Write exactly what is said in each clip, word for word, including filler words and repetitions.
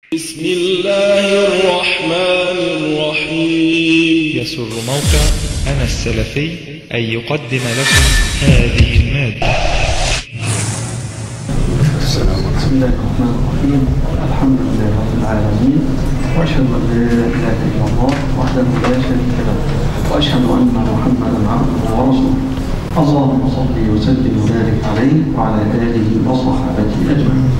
بسم الله الرحمن الرحيم. يسر موقع أنا السلفي أن يقدم لكم هذه المادة. بسم الله الرحمن الرحيم. الحمد لله رب العالمين، وأشهد أن لا إله إلا الله وحده لا شريك له، وأشهد أن محمدا عبده ورسوله. اللهم صل وسلم وبارك عليه وعلى آله وصحبه أجمعين.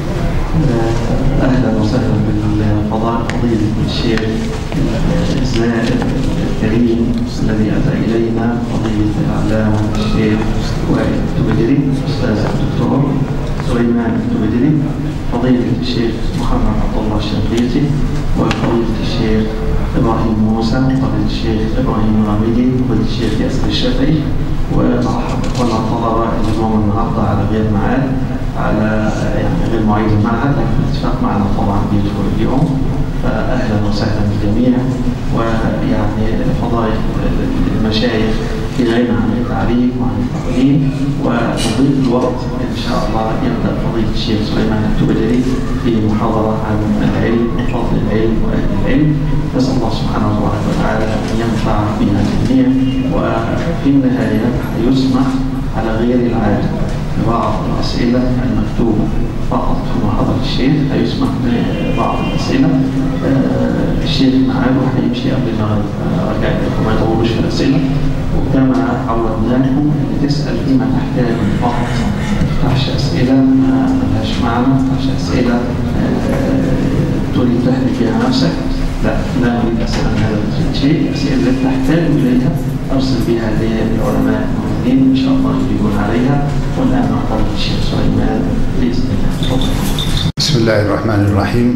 أهلا وسهلا بالفضائل فضيلة الشيخ الزائر الكريم الذي أتى إلينا، فضيلة الإعلام الشيخ وائل التبجري، أستاذ الدكتور سليمان التبجري، فضيلة الشيخ محمد عبد الله الشنقيطي، وفضيلة الشيخ إبراهيم موسى، وفضيلة الشيخ إبراهيم الغامدي، وفضيلة الشيخ ياسر الشافعي، ومرحبا بكم الطلبة اللي هم النهارده على غير ميعاد، على يعني غير مواعيد المعهد، لكن الاتفاق معنا طبعا بيدخل اليوم. فأهلا وسهلا بالجميع. ويعني فضائل المشايخ في غنى عن التعريف وعن التقديم، وتضيف الوقت إن شاء الله يبدأ فضيلة الشيخ سليمان التبجري في محاضرة عن العلم وفضل العلم وأهل العلم. نسأل الله سبحانه وتعالى أن ينفع بنا جميعا. وفي النهاية يسمح على غير العادة بعض الأسئلة المكتوبة فقط في محاضرة الشيخ، هيسمح ببعض الأسئلة. آه الشيخ معانا هيمشي قبل ما أرجع لكم، ما يطولوش في الأسئلة. وكما عودناكم اللي تسأل فيما تحتاج فقط، ما تفتحش أسئلة ما لهاش معنى، ما تفتحش أسئلة آه تريد تهدي فيها نفسك. لا لا نريد أسئلة من هذا الشيء. الأسئلة التي تحتاج إليها أرسل بها للعلماء الموجودين إن شاء الله يجيبون عليها. والآن نعتبر الشيخ سليمان بإذن الله. تفضل. بسم الله الرحمن الرحيم.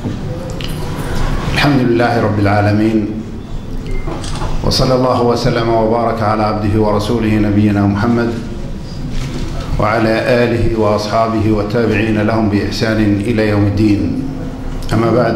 الحمد لله رب العالمين، وصلى الله وسلم وبارك على عبده ورسوله نبينا محمد وعلى آله وأصحابه والتابعين لهم بإحسان إلى يوم الدين. أما بعد،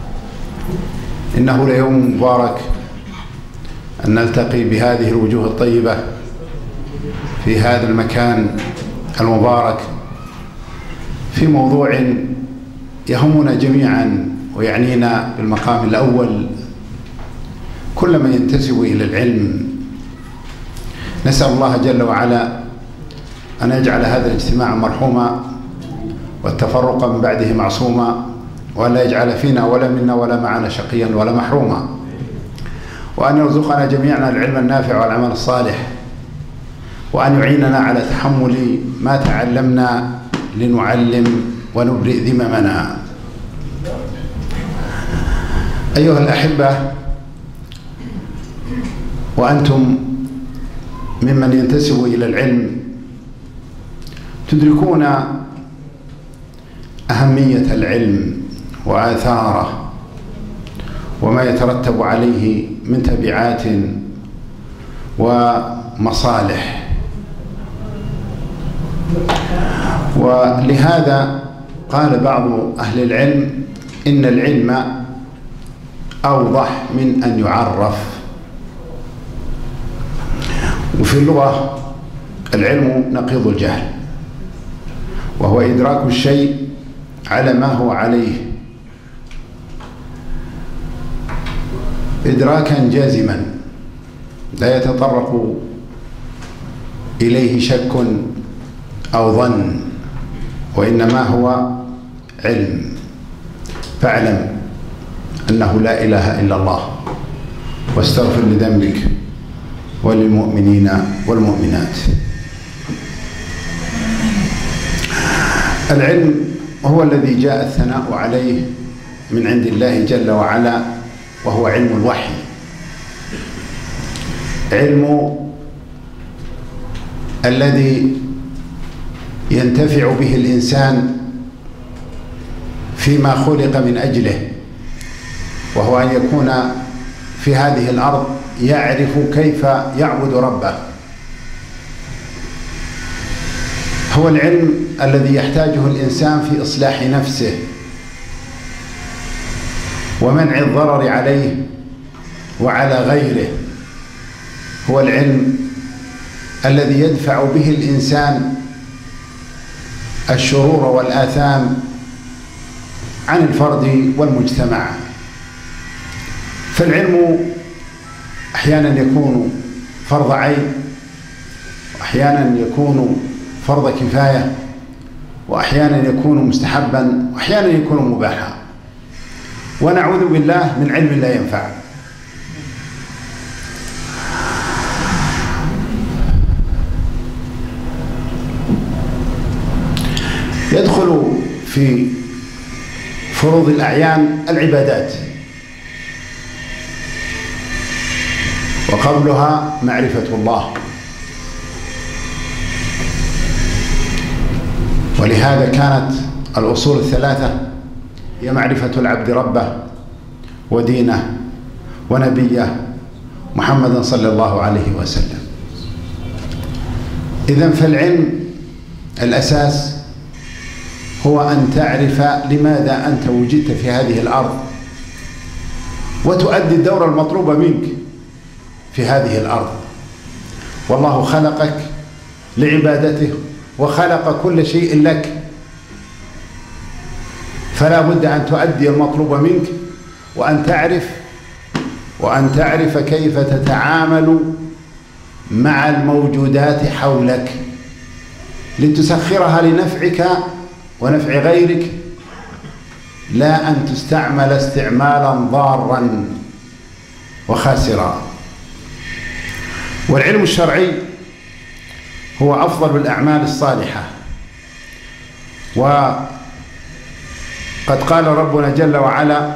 إنه ليوم مبارك أن نلتقي بهذه الوجوه الطيبة في هذا المكان المبارك في موضوع يهمنا جميعا ويعنينا بالمقام الأول كل من ينتسب إلى العلم. نسأل الله جل وعلا أن يجعل هذا الاجتماع مرحوما والتفرق من بعده معصوما، ولا يجعل فينا ولا منا ولا معنا شقيا ولا محروما، وأن يرزقنا جميعا العلم النافع والعمل الصالح، وأن يعيننا على تحمل ما تعلمنا لنعلم ونبرئ ذممنا. أيها الأحبة، وأنتم ممن ينتسب إلى العلم تدركون أهمية العلم وآثاره وما يترتب عليه من تبعات ومصالح. ولهذا قال بعض أهل العلم إن العلم أوضح من أن يعرف. وفي اللغة العلم نقيض الجهل، وهو إدراك الشيء على ما هو عليه إدراكا جازما لا يتطرق إليه شك أو ظن، وإنما هو علم. فاعلم أنه لا إله إلا الله، واستغفر لذنبك وللمؤمنين والمؤمنات. العلم هو الذي جاء الثناء عليه من عند الله جل وعلا، وهو علم الوحي، علم الذي ينتفع به الإنسان فيما خلق من أجله، وهو أن يكون في هذه الأرض يعرف كيف يعبد ربه. هو العلم الذي يحتاجه الإنسان في إصلاح نفسه ومنع الضرر عليه وعلى غيره. هو العلم الذي يدفع به الإنسان الشرور والآثام عن الفرد والمجتمع. فالعلم أحيانا يكون فرض عين، وأحيانا يكون فرض كفاية، وأحيانا يكون مستحبا، وأحيانا يكون مباحا، ونعوذ بالله من علم لا ينفع. يدخل في فروض الأعيان العبادات، وقبلها معرفة الله، ولهذا كانت الأصول الثلاثة هي معرفة العبد ربه ودينه ونبيه محمدا صلى الله عليه وسلم. إذن فالعلم الأساس هو أن تعرف لماذا أنت وجدت في هذه الأرض، وتؤدي الدور المطلوب منك في هذه الأرض. والله خلقك لعبادته، وخلق كل شيء لك، فلا بد أن تؤدي المطلوب منك، وأن تعرف وأن تعرف كيف تتعامل مع الموجودات حولك لتسخرها لنفعك ونفع غيرك، لا أن تستعمل استعمالا ضارا وخاسرا. والعلم الشرعي هو أفضل الأعمال الصالحة، وقد قال ربنا جل وعلا: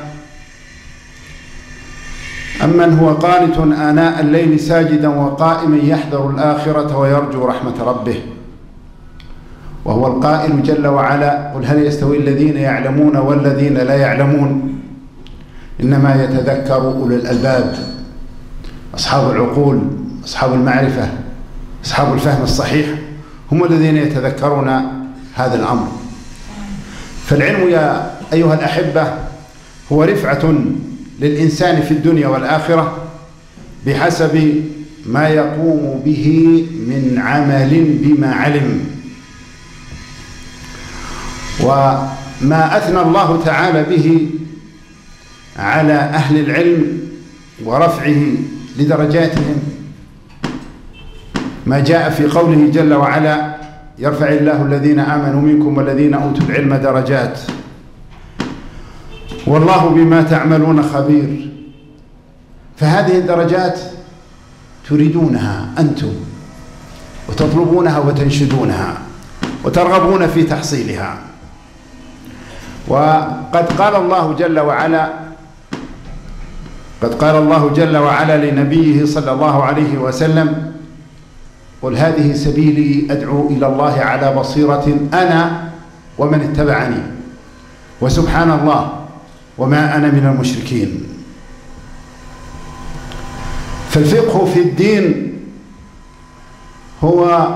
أمن هو قانت آناء الليل ساجدا وقائما يحذر الآخرة ويرجو رحمة ربه، وهو القائل جل وعلا: قل هل يستوي الذين يعلمون والذين لا يعلمون، إنما يتذكر أولو الألباب، أصحاب العقول، أصحاب المعرفة، أصحاب الفهم الصحيح هم الذين يتذكرون هذا الأمر. فالعلم يا أيها الأحبة هو رفعة للإنسان في الدنيا والآخرة بحسب ما يقوم به من عمل بما علم. وما أثنى الله تعالى به على أهل العلم ورفعه لدرجاتهم ما جاء في قوله جل وعلا: يرفع الله الذين آمنوا منكم والذين أوتوا العلم درجات والله بما تعملون خبير. فهذه الدرجات تريدونها أنتم، وتطلبونها وتنشدونها وترغبون في تحصيلها. وقد قال الله جل وعلا قد قال الله جل وعلا لنبيه صلى الله عليه وسلم: قل هذه سبيلي أدعو إلى الله على بصيرة أنا ومن اتبعني وسبحان الله وما أنا من المشركين. فالفقه في الدين هو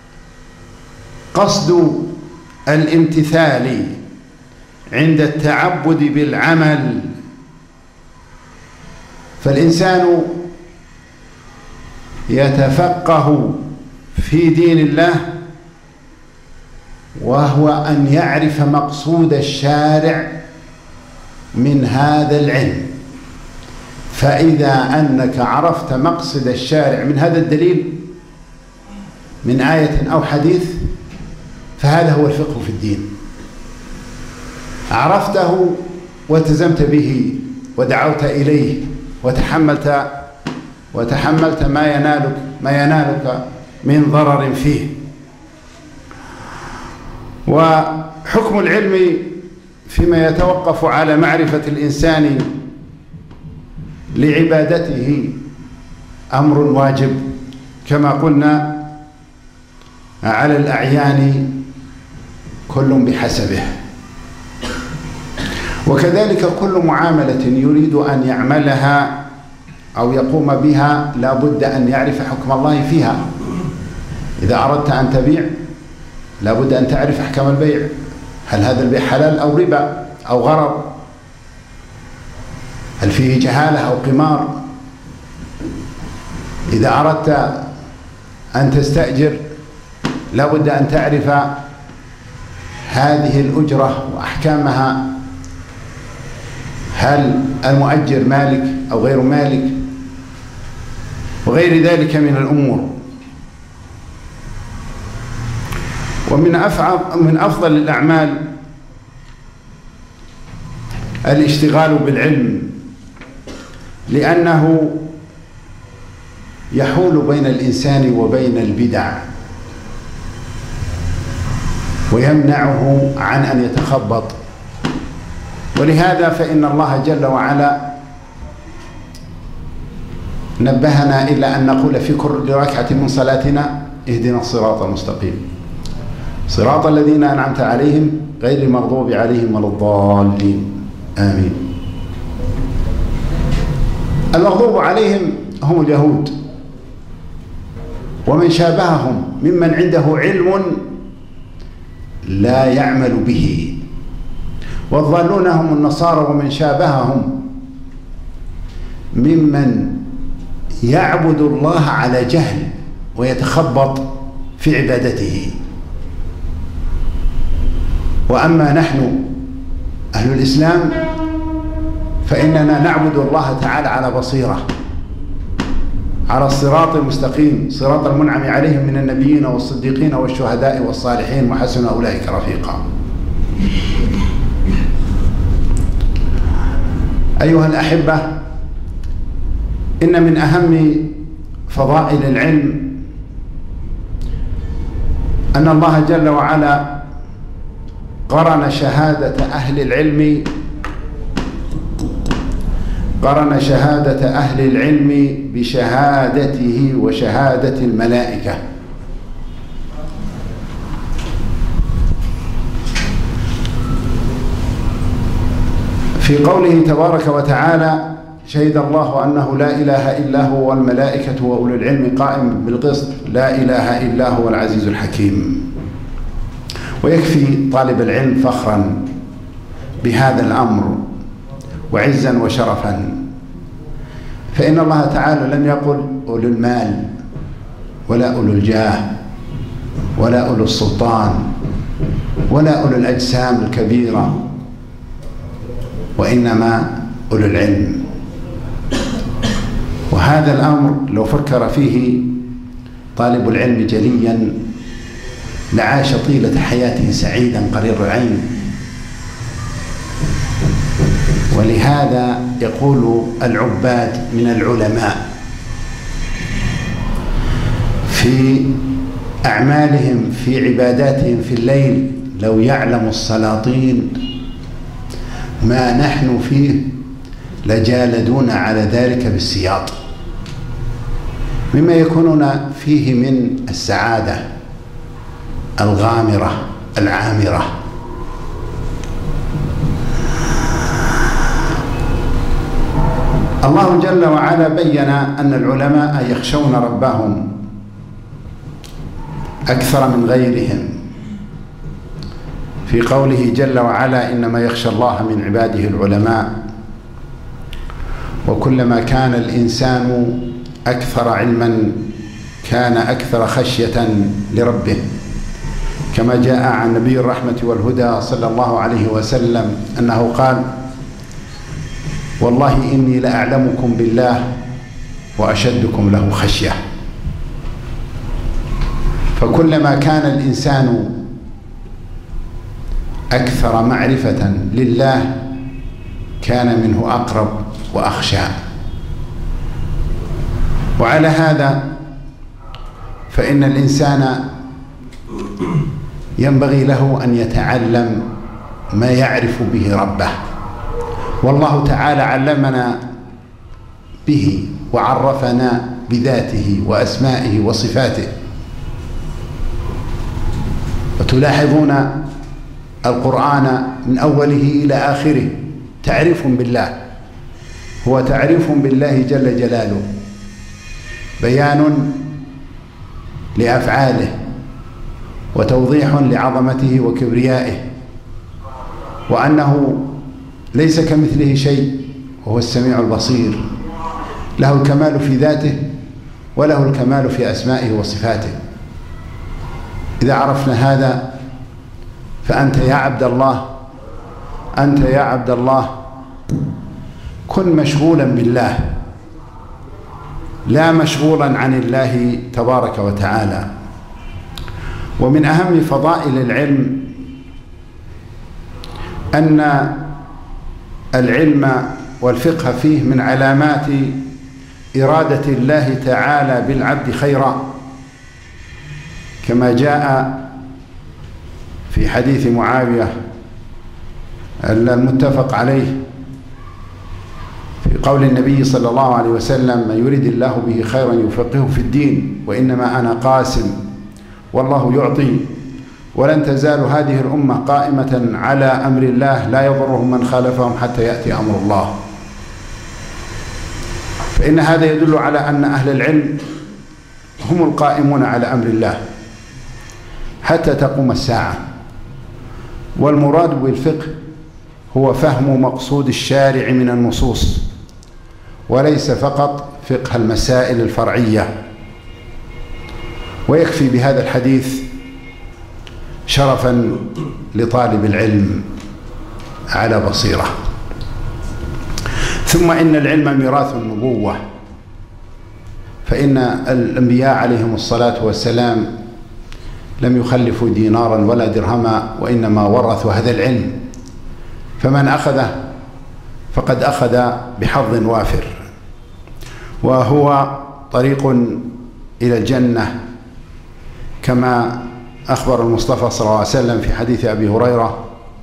قصد الامتثال عند التعبد بالعمل. فالإنسان يتفقه في دين الله وهو أن يعرف مقصود الشارع من هذا العلم. فإذا أنك عرفت مقصد الشارع من هذا الدليل من آية أو حديث فهذا هو الفقه في الدين. عرفته والتزمت به ودعوت إليه وتحملت وتحملت ما ينالك ما ينالك من ضرر فيه. وحكم العلم فيما يتوقف على معرفة الإنسان لعبادته أمر واجب كما قلنا على الأعيان كل بحسبه. وكذلك كل معاملة يريد أن يعملها أو يقوم بها لا بد أن يعرف حكم الله فيها. إذا أردت أن تبيع لا بد أن تعرف أحكام البيع، هل هذا البيع حلال أو ربا أو غرر، هل فيه جهالة أو قمار. إذا أردت أن تستأجر لا بد أن تعرف هذه الأجرة وأحكامها هل المؤجر مالك أو غير مالك وغير ذلك من الأمور. ومن أفعل من أفضل الأعمال الاشتغال بالعلم، لأنه يحول بين الإنسان وبين البدع ويمنعه عن أن يتخبط. ولهذا فإن الله جل وعلا نبهنا إلى أن نقول في كل ركعة من صلاتنا اهدنا الصراط المستقيم صراط الذين أنعمت عليهم غير المغضوب عليهم ولا الضالين آمين. المغضوب عليهم هم اليهود ومن شابههم ممن عنده علم لا يعمل به، والضالون هم النصارى ومن شابههم ممن يعبد الله على جهل ويتخبط في عبادته. وأما نحن أهل الإسلام فإننا نعبد الله تعالى على بصيرة، على الصراط المستقيم، صراط المنعم عليهم من النبيين والصديقين والشهداء والصالحين وحسن أولئك رفيقا. أيها الأحبة، إن من أهم فضائل العلم أن الله جل وعلا قرن شهادة أهل العلم قرن شهادة أهل العلم بشهادته وشهادة الملائكة. في قوله تبارك وتعالى شهد الله أنه لا إله إلا هو والملائكة وأولو العلم قائم بالقسط لا إله إلا هو العزيز الحكيم. ويكفي طالب العلم فخرا بهذا الأمر وعزا وشرفا، فإن الله تعالى لم يقل أولو المال ولا أولو الجاه ولا أولو السلطان ولا أولو الأجسام الكبيرة، وإنما أولو العلم. وهذا الأمر لو فكر فيه طالب العلم جليا لعاش طيلة حياته سعيدا قرير العين. ولهذا يقول العباد من العلماء في أعمالهم في عباداتهم في الليل لو يعلم السلاطين ما نحن فيه لجالدون على ذلك بالسياط، مما يكونون فيه من السعادة الغامرة العامرة. الله جل وعلا بين أن العلماء يخشون ربهم أكثر من غيرهم في قوله جل وعلا إنما يخشى الله من عباده العلماء. وكلما كان الإنسان أكثر علما كان أكثر خشية لربه، كما جاء عن نبي الرحمة والهدى صلى الله عليه وسلم أنه قال والله إني لأعلمكم بالله وأشدكم له خشية. فكلما كان الإنسان أكثر معرفة لله كان منه أقرب وأخشى. وعلى هذا فإن الإنسان ينبغي له أن يتعلم ما يعرف به ربه، والله تعالى علمنا به وعرفنا بذاته وأسمائه وصفاته. وتلاحظون القرآن من أوله إلى آخره تعريف بالله، هو تعريف بالله جل جلاله، بيان لأفعاله وتوضيح لعظمته وكبريائه، وأنه ليس كمثله شيء وهو السميع البصير، له الكمال في ذاته وله الكمال في أسمائه وصفاته. إذا عرفنا هذا فأنت يا عبد الله أنت يا عبد الله كن مشغولا بالله لا مشغولا عن الله تبارك وتعالى. ومن أهم فضائل العلم أن العلم والفقه فيه من علامات إرادة الله تعالى بالعبد خيرا، كما جاء في حديث معاوية المتفق عليه في قول النبي صلى الله عليه وسلم: من يريد الله به خيرا يفقهه في الدين، وإنما أنا قاسم والله يعطي، ولن تزال هذه الأمة قائمة على أمر الله لا يضرهم من خالفهم حتى يأتي أمر الله. فإن هذا يدل على أن أهل العلم هم القائمون على أمر الله حتى تقوم الساعة. والمراد بالفقه هو فهم مقصود الشارع من النصوص، وليس فقط فقه المسائل الفرعية. ويكفي بهذا الحديث شرفا لطالب العلم على بصيرة. ثم إن العلم ميراث النبوة، فإن الأنبياء عليهم الصلاة والسلام لم يخلفوا دينارا ولا درهما، وإنما ورثوا هذا العلم، فمن أخذه فقد أخذ بحظ وافر، وهو طريق إلى الجنة، كما أخبر المصطفى صلى الله عليه وسلم في حديث أبي هريرة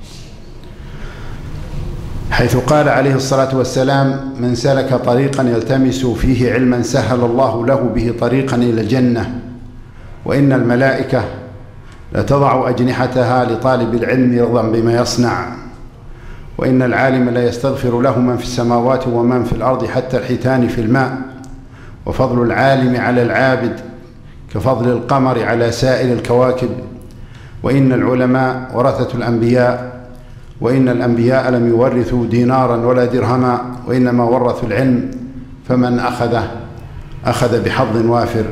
حيث قال عليه الصلاة والسلام: من سلك طريقا يلتمس فيه علما سهل الله له به طريقا إلى الجنة، وإن الملائكة لتضع أجنحتها لطالب العلم رضا بما يصنع، وإن العالم لا يستغفر له من في السماوات ومن في الأرض حتى الحيتان في الماء، وفضل العالم على العابد كفضل القمر على سائر الكواكب، وإن العلماء ورثة الأنبياء، وإن الأنبياء لم يورثوا دينارا ولا درهما، وإنما ورثوا العلم، فمن أخذه أخذ بحظ وافر.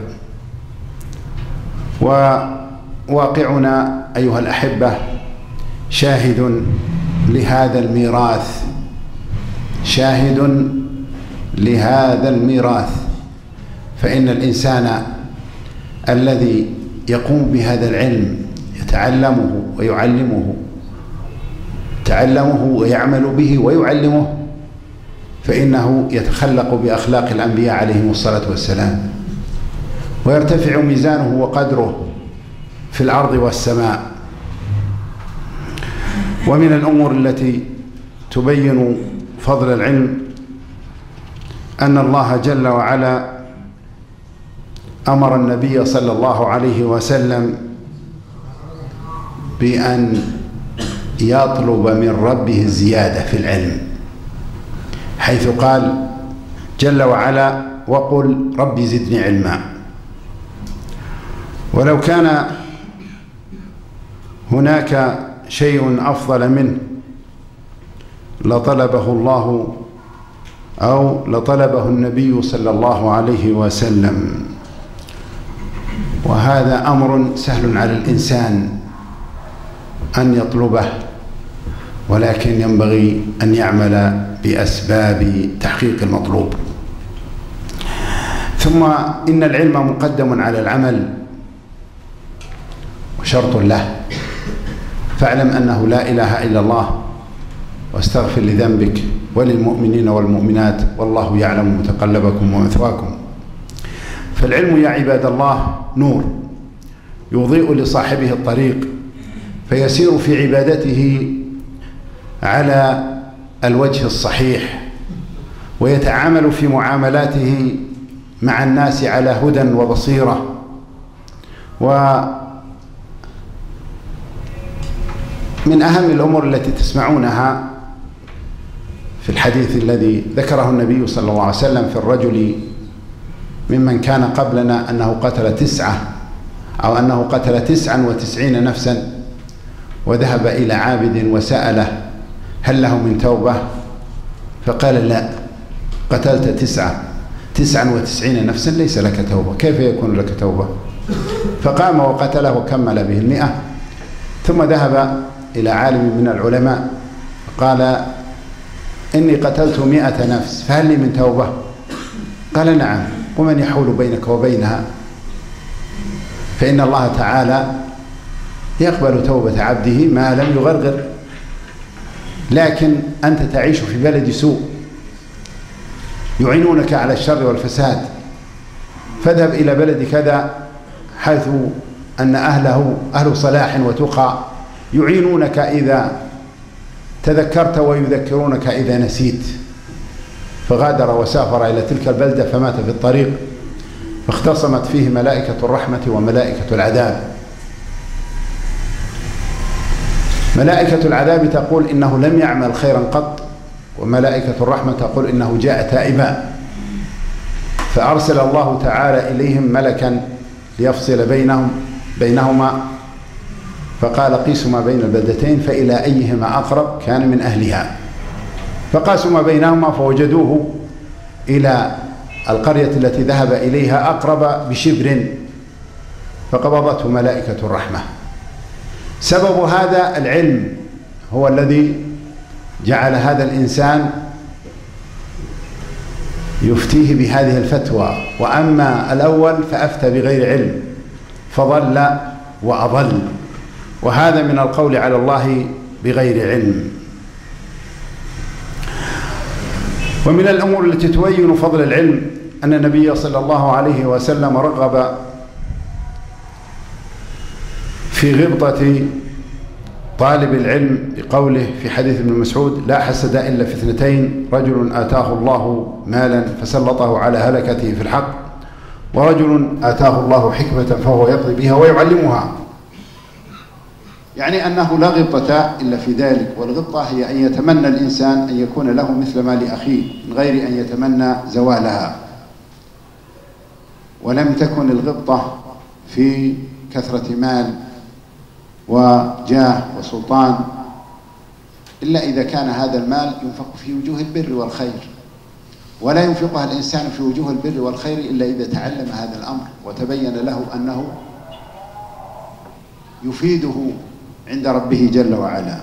وواقعنا أيها الأحبة شاهد لهذا الميراث، شاهد لهذا الميراث. فإن الإنسان الذي يقوم بهذا العلم يتعلمه ويعلمه، تعلمه ويعمل به ويعلمه، فإنه يتخلق بأخلاق الأنبياء عليهم الصلاة والسلام، ويرتفع ميزانه وقدره في الأرض والسماء. ومن الأمور التي تبين فضل العلم أن الله جل وعلا أمر النبي صلى الله عليه وسلم بأن يطلب من ربه الزيادة في العلم، حيث قال جل وعلا: وقل رب زدني علما. ولو كان هناك شيء أفضل منه لطلبه الله أو لطلبه النبي صلى الله عليه وسلم، وهذا أمر سهل على الإنسان أن يطلبه، ولكن ينبغي أن يعمل بأسباب تحقيق المطلوب. ثم إن العلم مقدم على العمل وشرط له، فاعلم أنه لا إله إلا الله، واستغفر لذنبك وللمؤمنين والمؤمنات، والله يعلم متقلبكم ومثواكم. فالعلم يا عباد الله نور يضيء لصاحبه الطريق، فيسير في عبادته على الوجه الصحيح، ويتعامل في معاملاته مع الناس على هدى وبصيرة. ومن أهم الأمور التي تسمعونها في الحديث الذي ذكره النبي صلى الله عليه وسلم في الرجل ممن كان قبلنا أنه قتل تسعة أو أنه قتل تسعا وتسعين نفسا، وذهب إلى عابد وسأله: هل له من توبة؟ فقال: لا، قتلت تسعة تسعا وتسعين نفسا ليس لك توبة، كيف يكون لك توبة؟ فقام وقتله وكمل به المئة. ثم ذهب إلى عالم من العلماء قال: إني قتلت مئة نفس فهل لي من توبة؟ قال نعم. ومن يحول بينك وبينها؟ فإن الله تعالى يقبل توبة عبده ما لم يغرغر. لكن أنت تعيش في بلد سوء يعينونك على الشر والفساد، فاذهب إلى بلد كذا حيث أن أهله أهل صلاح وتقى يعينونك إذا تذكرت ويذكرونك إذا نسيت. فغادر وسافر إلى تلك البلدة فمات في الطريق، فاختصمت فيه ملائكة الرحمة وملائكة العذاب. ملائكة العذاب تقول إنه لم يعمل خيرا قط، وملائكة الرحمة تقول إنه جاء تائبا. فأرسل الله تعالى إليهم ملكا ليفصل بينهم بينهما، فقال قيسوا ما بين البلدتين فإلى أيهما أقرب كان من أهلها. فقاسوا ما بينهما فوجدوه إلى القرية التي ذهب إليها أقرب بشبر، فقبضته ملائكة الرحمة. سبب هذا العلم هو الذي جعل هذا الإنسان يفتيه بهذه الفتوى، وأما الأول فأفتى بغير علم فضل وأضل، وهذا من القول على الله بغير علم. ومن الأمور التي تبين فضل العلم أن النبي صلى الله عليه وسلم رغب في غبطة طالب العلم بقوله في حديث ابن مسعود: لا حسد إلا في اثنتين، رجل آتاه الله مالا فسلطه على هلكته في الحق، ورجل آتاه الله حكمة فهو يقضي بها ويعلمها. يعني أنه لا غبطة إلا في ذلك، والغبطة هي أن يتمنى الإنسان أن يكون له مثل ما لأخيه من غير أن يتمنى زوالها. ولم تكن الغبطة في كثرة مال وجاه وسلطان إلا إذا كان هذا المال ينفق في وجوه البر والخير، ولا ينفقها الإنسان في وجوه البر والخير إلا إذا تعلم هذا الأمر وتبين له أنه يفيده عند ربه جل وعلا.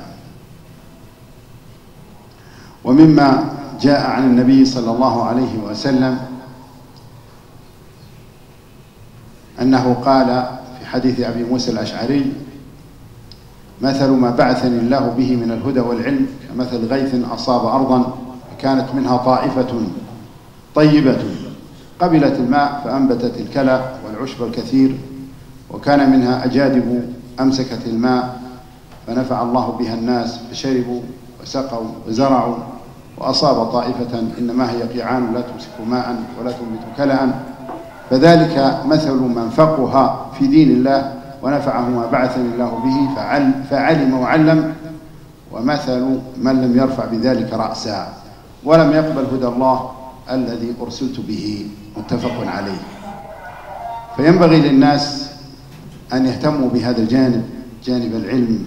ومما جاء عن النبي صلى الله عليه وسلم أنه قال في حديث أبي موسى الأشعري: مثل ما بعثني الله به من الهدى والعلم كمثل غيث أصاب أرضا كانت منها طائفة طيبة قبلت الماء فأنبتت الكلى والعشب الكثير، وكان منها أجادب أمسكت الماء فنفع الله بها الناس فشربوا وسقوا وزرعوا، وأصاب طائفة إنما هي قيعان لا تمسك ماء ولا تنبت كلأ، فذلك مثل من فقه في دين الله ونفعه ما بعثني الله به فعلم وعلم، ومثل من لم يرفع بذلك رأسا ولم يقبل هدى الله الذي أرسلت به. متفق عليه. فينبغي للناس أن يهتموا بهذا الجانب، جانب العلم.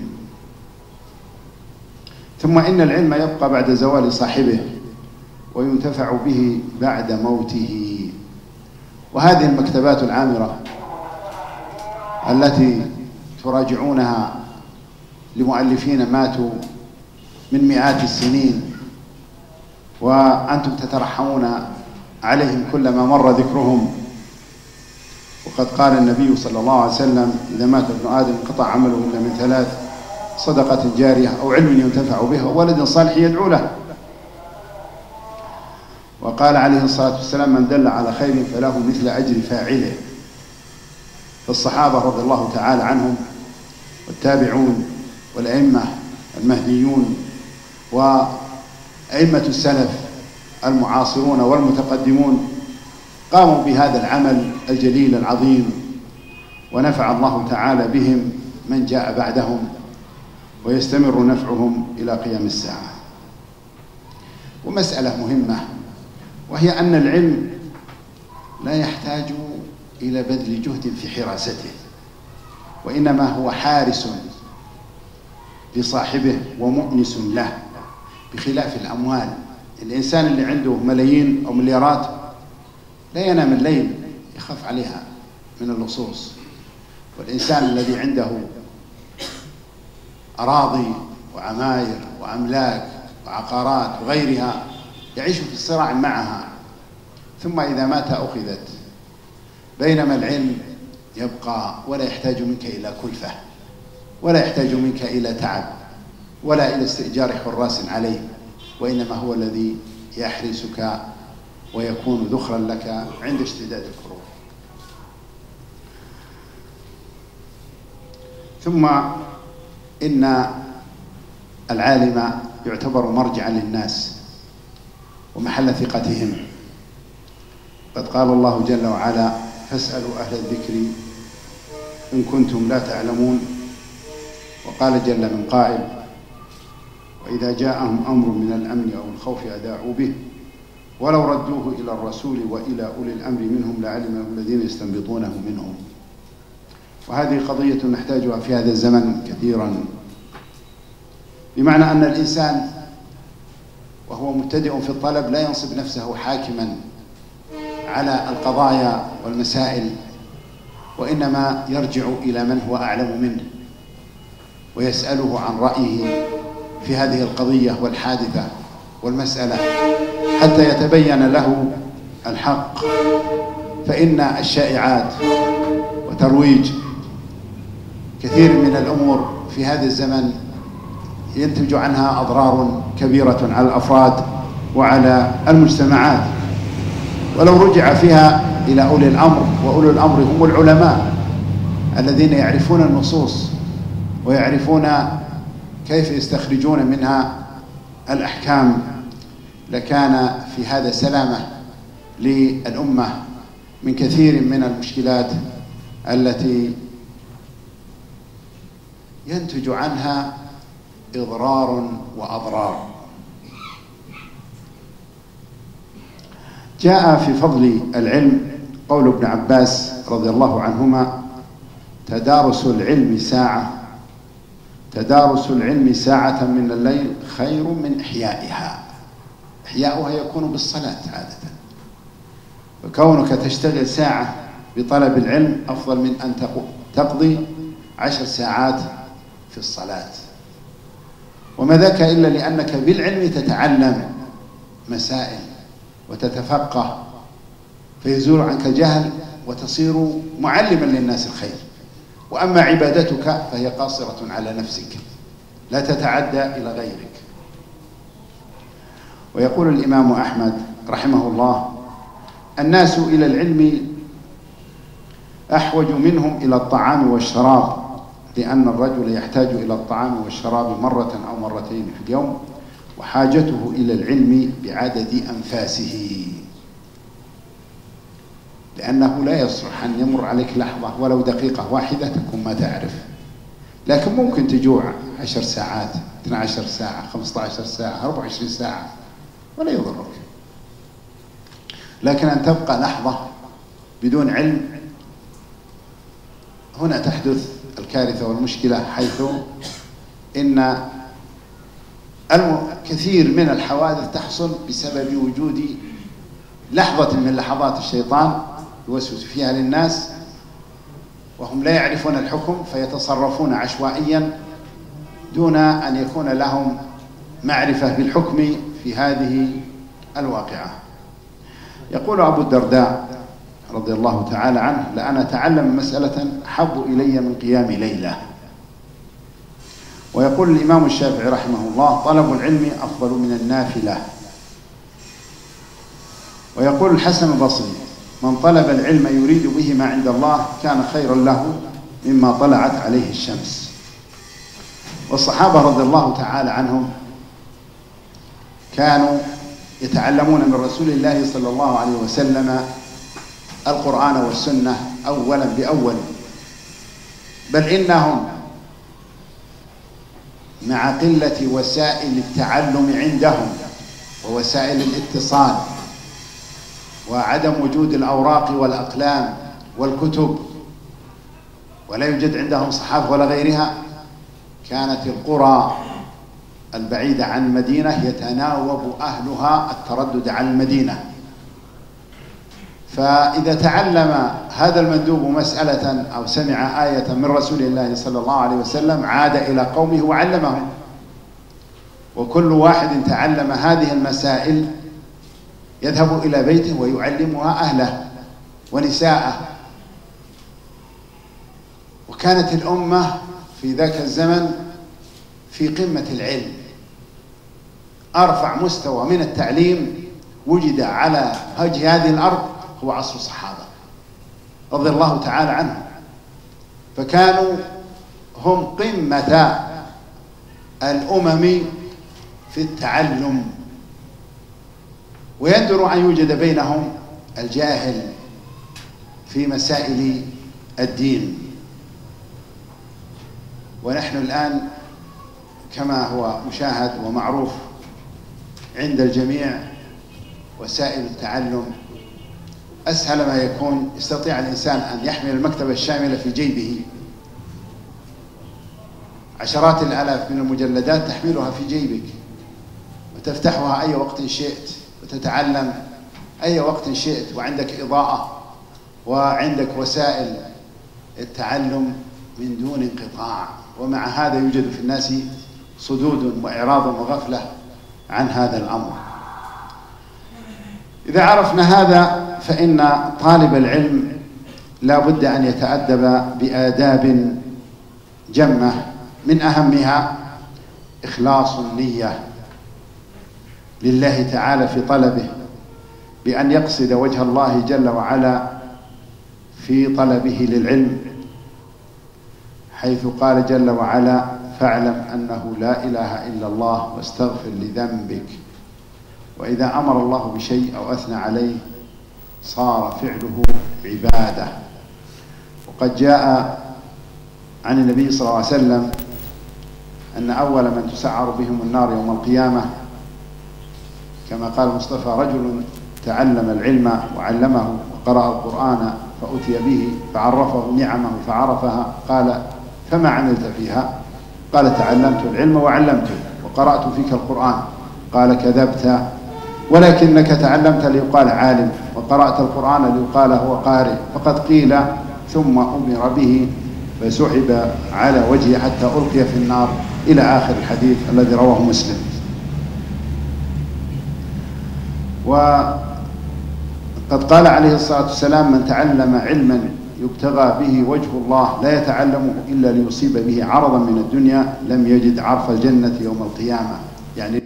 ثم إن العلم يبقى بعد زوال صاحبه وينتفع به بعد موته. وهذه المكتبات العامرة التي تراجعونها لمؤلفين ماتوا من مئات السنين وأنتم تترحمون عليهم كلما مر ذكرهم، وقد قال النبي صلى الله عليه وسلم: إذا مات ابن آدم انقطع عمله إلا من ثلاث: صدقة جارية أو علم ينتفع به أو ولد صالح يدعو له. وقال عليه الصلاة والسلام: من دل على خير فله مثل أجر فاعله. فالصحابة رضي الله تعالى عنهم والتابعون والأئمة المهديون وأئمة السلف المعاصرون والمتقدمون قاموا بهذا العمل الجليل العظيم، ونفع الله تعالى بهم من جاء بعدهم، ويستمر نفعهم إلى قيام الساعة. ومسألة مهمة، وهي أن العلم لا يحتاج إلى بذل جهد في حراسته، وإنما هو حارس لصاحبه ومؤنس له، بخلاف الأموال. الإنسان اللي عنده ملايين أو مليارات لا ينام الليل، يخاف عليها من اللصوص. والإنسان الذي عنده أراضي وعماير وأملاك وعقارات وغيرها، يعيش في صراع معها، ثم إذا مات أخذت، بينما العلم يبقى ولا يحتاج منك إلى كلفة، ولا يحتاج منك إلى تعب، ولا إلى استئجار حراس عليه، وإنما هو الذي يحرسك ويكون ذخرا لك عند اشتداد الكروب. ثم إن العالم يعتبر مرجعا للناس ومحل ثقتهم. قد قال الله جل وعلا: فاسألوا أهل الذكر إن كنتم لا تعلمون. وقال جل من قائل: وإذا جاءهم أمر من الأمن أو الخوف أذاعوا به ولو ردوه إلى الرسول وإلى أولي الأمر منهم لعلمه الذين يستنبطونه منهم. وهذه قضية نحتاجها في هذا الزمن كثيرا، بمعنى أن الإنسان وهو مبتدئ في الطلب لا ينصب نفسه حاكما على القضايا والمسائل، وإنما يرجع إلى من هو أعلم منه ويسأله عن رأيه في هذه القضية والحادثة والمسألة حتى يتبين له الحق. فإن الشائعات وترويج كثير من الأمور في هذا الزمن ينتج عنها أضرار كبيرة على الأفراد وعلى المجتمعات، ولو رجع فيها إلى أولي الأمر، وأولي الأمر هم العلماء الذين يعرفون النصوص ويعرفون كيف يستخرجون منها الأحكام، لكان في هذا سلامة للأمة من كثير من المشكلات التي ينتج عنها إضرار وأضرار. جاء في فضل العلم قول ابن عباس رضي الله عنهما: تدارس العلم ساعة تدارس العلم ساعة من الليل خير من إحيائها. إحياؤها يكون بالصلاة عادة، وكونك تشتغل ساعة بطلب العلم أفضل من أن تقضي عشر ساعات في الصلاة. وما ذاك إلا لأنك بالعلم تتعلم مسائل وتتفقه فيزول عنك الجهل وتصير معلما للناس الخير. وأما عبادتك فهي قاصرة على نفسك لا تتعدى إلى غيرك. ويقول الإمام أحمد رحمه الله: الناس إلى العلم أحوج منهم إلى الطعام والشراب، لأن الرجل يحتاج إلى الطعام والشراب مرة أو مرتين في اليوم، وحاجته إلى العلم بعدد أنفاسه، لأنه لا يصلح أن يمر عليك لحظة ولو دقيقة واحدة تكون ما تعرف، لكن ممكن تجوع عشر ساعات، اثنتي عشرة ساعة، خمسة عشر ساعة، أربعة وعشرين ساعة ولا يضرك. لكن أن تبقى لحظة بدون علم، هنا تحدث الكارثة والمشكلة، حيث إن الكثير من الحوادث تحصل بسبب وجود لحظة من لحظات الشيطان يوسوس فيها للناس وهم لا يعرفون الحكم، فيتصرفون عشوائيا دون أن يكون لهم معرفة بالحكم في هذه الواقعة. يقول أبو الدرداء رضي الله تعالى عنه: لأن أتعلم مسألة أحب إلي من قيام ليلة. ويقول الإمام الشافعي رحمه الله: طلب العلم أفضل من النافلة. ويقول الحسن البصري: من طلب العلم يريد به ما عند الله كان خيرا له مما طلعت عليه الشمس. والصحابة رضي الله تعالى عنهم كانوا يتعلمون من رسول الله صلى الله عليه وسلم القرآن والسنة أولا بأول، بل إنهم مع قلة وسائل التعلم عندهم ووسائل الاتصال وعدم وجود الأوراق والأقلام والكتب، ولا يوجد عندهم صحافة ولا غيرها، كانت القرى البعيدة عن المدينة يتناوب أهلها التردد عن المدينة. فإذا تعلم هذا المندوب مسألة أو سمع آية من رسول الله صلى الله عليه وسلم عاد إلى قومه وعلمهم. وكل واحد تعلم هذه المسائل يذهب إلى بيته ويعلمها أهله ونساءه. وكانت الأمة في ذاك الزمن في قمة العلم، أرفع مستوى من التعليم وجد على وجه هذه الأرض هو عصر الصحابة رضي الله تعالى عنهم، فكانوا هم قمة الأمم في التعلم. ويندر أن يوجد بينهم الجاهل في مسائل الدين. ونحن الآن كما هو مشاهد ومعروف عند الجميع وسائل التعلم أسهل ما يكون. يستطيع الإنسان أن يحمل المكتبة الشاملة في جيبه، عشرات الآلاف من المجلدات تحملها في جيبك وتفتحها أي وقت شئت وتتعلم أي وقت شئت، وعندك إضاءة وعندك وسائل التعلم من دون انقطاع. ومع هذا يوجد في الناس صدود وإعراض وغفلة عن هذا الأمر. إذا عرفنا هذا فإن طالب العلم لا بد أن يتأدب بآداب جمة، من أهمها إخلاص النية لله تعالى في طلبه، بأن يقصد وجه الله جل وعلا في طلبه للعلم، حيث قال جل وعلا: فاعلم أنه لا إله إلا الله واستغفر لذنبك. وإذا أمر الله بشيء أو أثنى عليه صار فعله عبادة. وقد جاء عن النبي صلى الله عليه وسلم أن أول من تسعر بهم النار يوم القيامة كما قال المصطفى: رجل تعلم العلم وعلمه وقرأ القرآن فأتي به فعرفه نعمه فعرفها، قال: فما عملت فيها؟ قال: تعلمت العلم وعلمته وقرأت فيك القرآن. قال: كذبت، ولكنك تعلمت ليقال عالم وقرأت القرآن ليقال هو قارئ. فقد قيل ثم أمر به فسحب على وجهه حتى ألقي في النار، إلى آخر الحديث الذي رواه مسلم. وقد قال عليه الصلاة والسلام: من تعلم علما يبتغى به وجه الله لا يتعلمه إلا ليصيب به عرضا من الدنيا لم يجد عرف الجنة يوم القيامة. يعني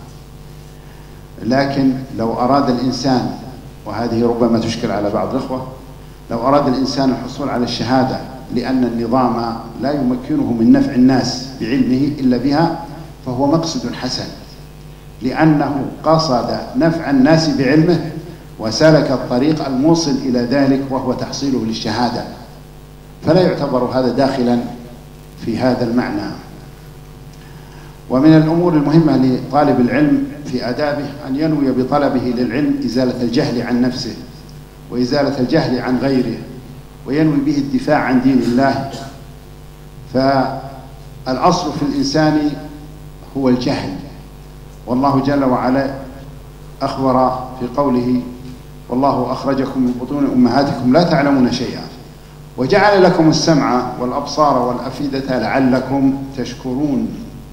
لكن لو أراد الإنسان، وهذه ربما تشكل على بعض الإخوة، لو أراد الإنسان الحصول على الشهادة لأن النظام لا يمكنه من نفع الناس بعلمه إلا بها، فهو مقصد حسن، لأنه قصد نفع الناس بعلمه وسلك الطريق الموصل إلى ذلك وهو تحصيله للشهادة، فلا يعتبر هذا داخلا في هذا المعنى. ومن الأمور المهمة لطالب العلم في آدابه أن ينوي بطلبه للعلم إزالة الجهل عن نفسه وإزالة الجهل عن غيره، وينوي به الدفاع عن دين الله. فالأصل في الإنسان هو الجهل، والله جل وعلا أخبر في قوله: والله أخرجكم من بطون أمهاتكم لا تعلمون شيئا وجعل لكم السمع والأبصار والأفئدة لعلكم تشكرون.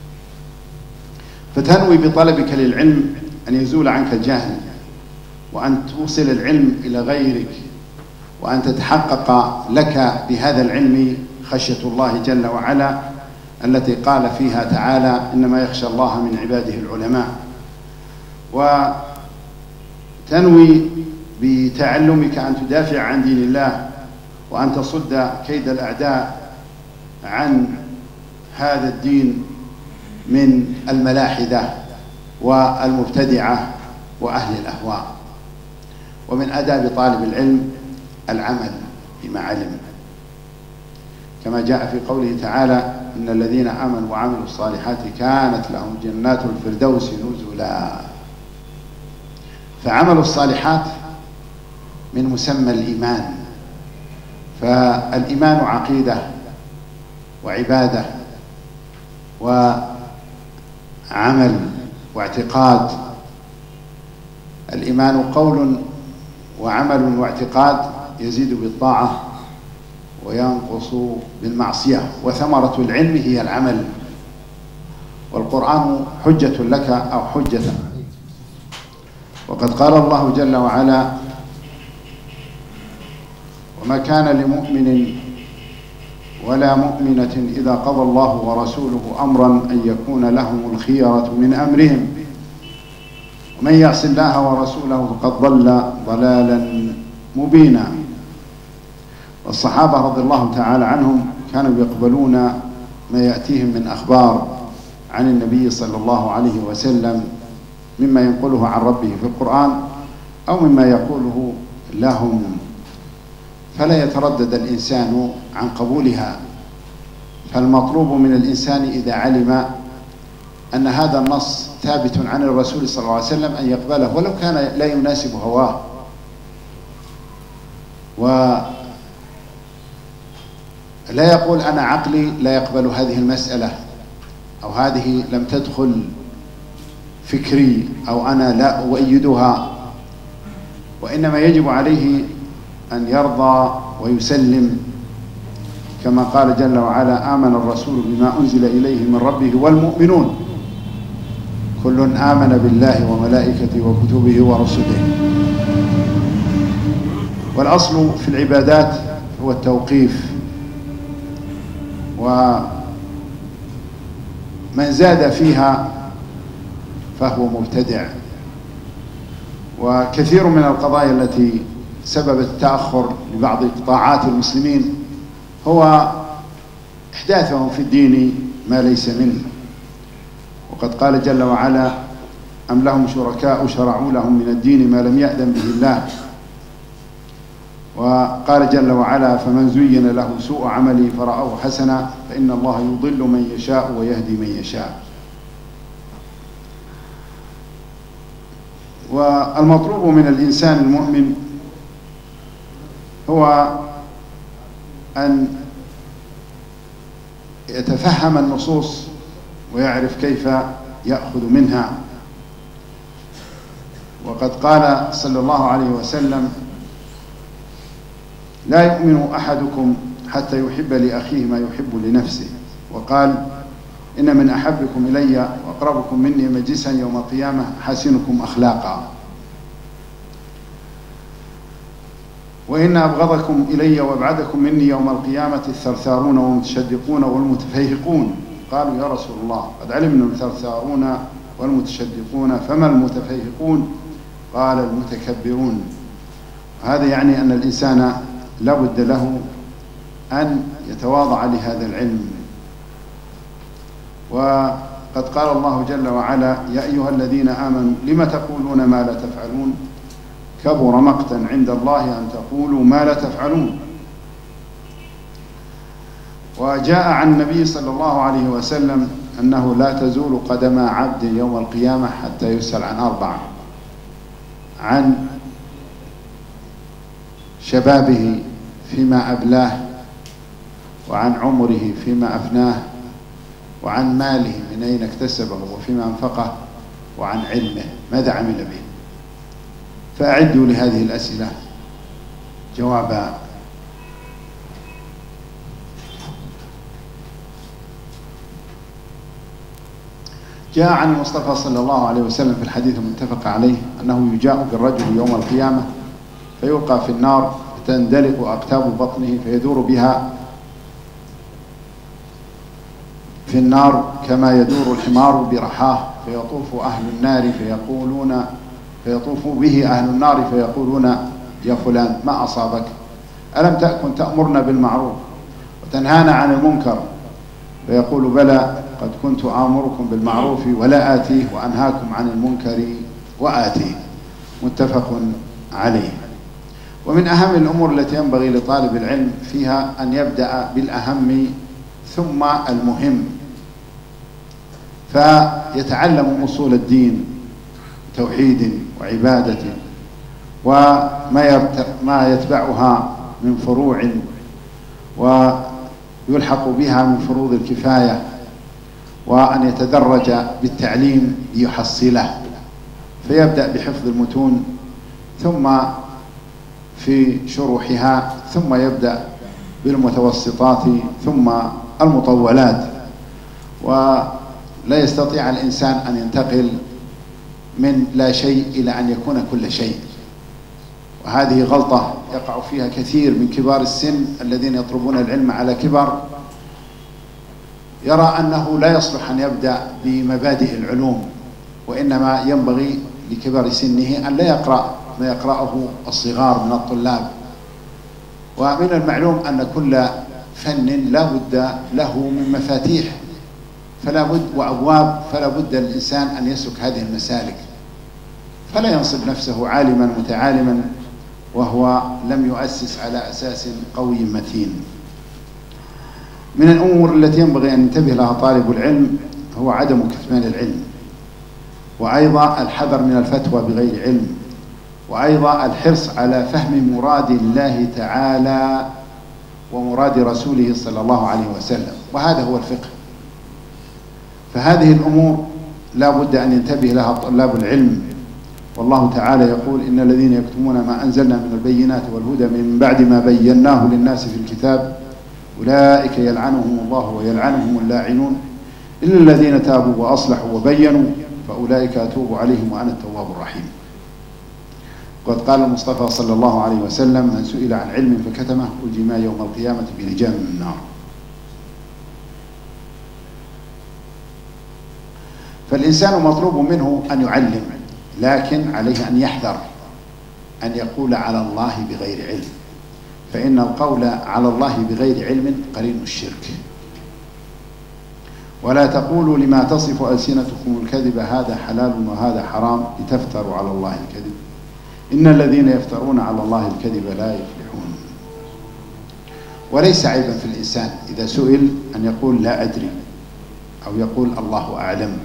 فتنوي بطلبك للعلم أن يزول عنك الجهل، وأن توصل العلم إلى غيرك، وأن تتحقق لك بهذا العلم خشية الله جل وعلا التي قال فيها تعالى: إنما يخشى الله من عباده العلماء. وتنوي بتعلمك أن تدافع عن دين الله وأن تصد كيد الأعداء عن هذا الدين من الملاحدة والمبتدعة وأهل الأهواء. ومن آداب طالب العلم العمل بما علم، كما جاء في قوله تعالى: إن الذين آمنوا وعملوا الصالحات كانت لهم جنات الفردوس نزلا. فعمل الصالحات من مسمى الإيمان، فالإيمان عقيدة وعبادة وعمل واعتقاد. الإيمان قول وعمل واعتقاد يزيد بالطاعة وينقص بالمعصية، وثمرة العلم هي العمل. والقرآن حجة لك أو حجة. وقد قال الله جل وعلا: وما كان لمؤمن ولا مؤمنة إذا قضى الله ورسوله أمرا أن يكون لهم الخيرة من أمرهم ومن يعص الله ورسوله فقد ضل ضلالا مبينا. والصحابة رضي الله تعالى عنهم كانوا يقبلون ما يأتيهم من أخبار عن النبي صلى الله عليه وسلم مما ينقله عن ربه في القرآن أو مما يقوله لهم، فلا يتردد الإنسان عن قبولها. فالمطلوب من الإنسان إذا علم أن هذا النص ثابت عن الرسول صلى الله عليه وسلم أن يقبله ولو كان لا يناسب هواه. ولا يقول أنا عقلي لا يقبل هذه المسألة، أو هذه لم تدخل فكري، أو أنا لا أؤيدها. وإنما يجب عليه أن يرضى ويسلم، كما قال جل وعلا: آمن الرسول بما أنزل إليه من ربه والمؤمنون كل آمن بالله وملائكته وكتبه ورسله. والأصل في العبادات هو التوقيف، ومن زاد فيها فهو مبتدع. وكثير من القضايا التي سببت التأخر لبعض قطاعات المسلمين هو إحداثهم في الدين ما ليس منه. وقد قال جل وعلا: أم لهم شركاء شرعوا لهم من الدين ما لم يأذن به الله. وقال جل وعلا: فمن زين له سوء عمله فرآه حسنا فإن الله يضل من يشاء ويهدي من يشاء. والمطلوب من الإنسان المؤمن هو أن يتفهم النصوص ويعرف كيف يأخذ منها. وقد قال صلى الله عليه وسلم: لا يؤمن أحدكم حتى يحب لأخيه ما يحب لنفسه. وقال: إن من أحبكم إلي وأقربكم مني مجلسا يوم القيامة حسنكم أخلاقا، وإن أبغضكم إلي وأبعدكم مني يوم القيامة الثرثارون والمتشدقون والمتفيهقون. قالوا: يا رسول الله قد علمنا الثرثارون والمتشدقون فما المتفيهقون؟ قال: المتكبرون. هذا يعني أن الإنسان لا بد له أن يتواضع لهذا العلم. وقد قال الله جل وعلا: يا أيها الذين آمنوا لم تقولون ما لا تفعلون كبر مقتا عند الله أن تقولوا ما لا تفعلون. وجاء عن النبي صلى الله عليه وسلم أنه لا تزول قدم عبد يوم القيامة حتى يسأل عن أربعة: عن شبابه فيما أبلاه، وعن عمره فيما أفناه، وعن ماله من أين اكتسبه وفيما أنفقه، وعن علمه ماذا عمل به. فأعدوا لهذه الأسئلة جوابا. جاء عن المصطفى صلى الله عليه وسلم في الحديث المتفق عليه أنه يجاء بالرجل يوم القيامة فيلقى في النار فتندلق أقتاب بطنه فيدور بها في النار كما يدور الحمار برحاه، فيطوف أهل النار فيقولون فيطوف به أهل النار فيقولون: يا فلان ما أصابك؟ ألم تكن تأمرنا بالمعروف وتنهانا عن المنكر؟ فيقول: بلى قد كنت آمركم بالمعروف ولا آتيه وأنهاكم عن المنكر وآتيه. متفق عليه. ومن أهم الأمور التي ينبغي لطالب العلم فيها أن يبدأ بالأهم ثم المهم، فيتعلم أصول الدين، توحيد وعبادة، وما ما يتبعها من فروع ويلحق بها من فروض الكفاية، وأن يتدرج بالتعليم ليحصله، فيبدأ بحفظ المتون ثم في شروحها، ثم يبدأ بالمتوسطات ثم المطولات. لا يستطيع الإنسان أن ينتقل من لا شيء إلى أن يكون كل شيء، وهذه غلطة يقع فيها كثير من كبار السن الذين يطلبون العلم على كبر. يرى أنه لا يصلح أن يبدأ بمبادئ العلوم، وإنما ينبغي لكبر سنه أن لا يقرأ ما يقرأه الصغار من الطلاب. ومن المعلوم أن كل فن لا بد له من مفاتيح فلا بد وأبواب، فلا بد للإنسان أن يسلك هذه المسالك، فلا ينصب نفسه عالما متعالما وهو لم يؤسس على أساس قوي متين. من الأمور التي ينبغي أن ينتبه لها طالب العلم هو عدم كتمان العلم، وأيضا الحذر من الفتوى بغير علم، وأيضا الحرص على فهم مراد الله تعالى ومراد رسوله صلى الله عليه وسلم، وهذا هو الفقه. فهذه الأمور لا بد أن ينتبه لها طلاب العلم. والله تعالى يقول: إن الذين يكتمون ما أنزلنا من البينات والهدى من بعد ما بيناه للناس في الكتاب أولئك يلعنهم الله ويلعنهم اللاعنون إلا الذين تابوا وأصلحوا وبينوا فأولئك أتوب عليهم وأنا التواب الرحيم. وقد قال المصطفى صلى الله عليه وسلم: من سئل عن علم فكتمه ألجم يوم القيامة بلجام من النار. فالإنسان مطلوب منه أن يعلم، لكن عليه أن يحذر أن يقول على الله بغير علم، فإن القول على الله بغير علم قرين الشرك. ولا تقولوا لما تصف ألسنتكم الكذب هذا حلال وهذا حرام لتفتروا على الله الكذب إن الذين يفترون على الله الكذب لا يفلحون. وليس عيبا في الإنسان إذا سئل أن يقول لا أدري أو يقول الله أعلم.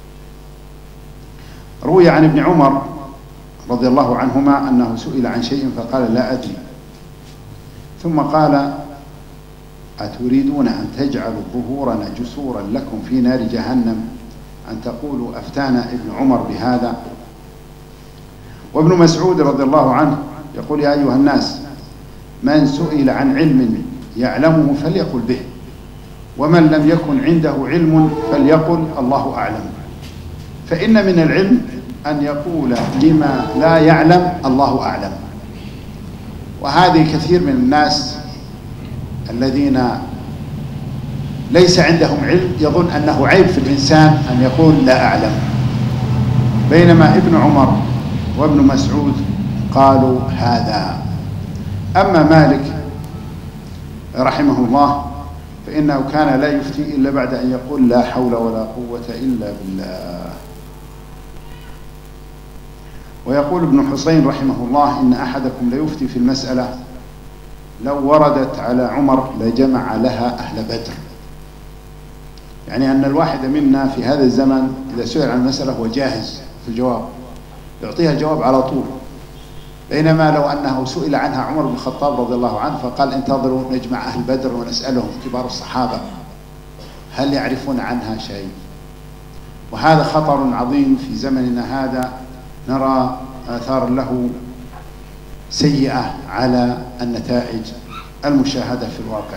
روي عن ابن عمر رضي الله عنهما أنه سئل عن شيء فقال لا أدري، ثم قال: أتريدون أن تجعلوا ظهورنا جسورا لكم في نار جهنم أن تقولوا أفتانا ابن عمر بهذا؟ وابن مسعود رضي الله عنه يقول: يا أيها الناس من سئل عن علم يعلمه فليقل به، ومن لم يكن عنده علم فليقل الله أعلم. فإن من العلم أن يقول لما لا يعلم الله أعلم. وهذه كثير من الناس الذين ليس عندهم علم يظن أنه عيب في الإنسان أن يقول لا أعلم، بينما ابن عمر وابن مسعود قالوا هذا. أما مالك رحمه الله فإنه كان لا يفتي إلا بعد أن يقول لا حول ولا قوة إلا بالله. ويقول ابن حسين رحمه الله: إن أحدكم ليفتي في المسألة لو وردت على عمر لجمع لها أهل بدر. يعني أن الواحد منا في هذا الزمن إذا سئل عن المسألة هو جاهز في الجواب، يعطيها الجواب على طول، بينما لو أنه سئل عنها عمر بن الخطاب رضي الله عنه فقال: انتظروا نجمع أهل بدر ونسألهم كبار الصحابة هل يعرفون عنها شيء. وهذا خطر عظيم في زمننا هذا، نرى آثار له سيئة على النتائج المشاهدة في الواقع.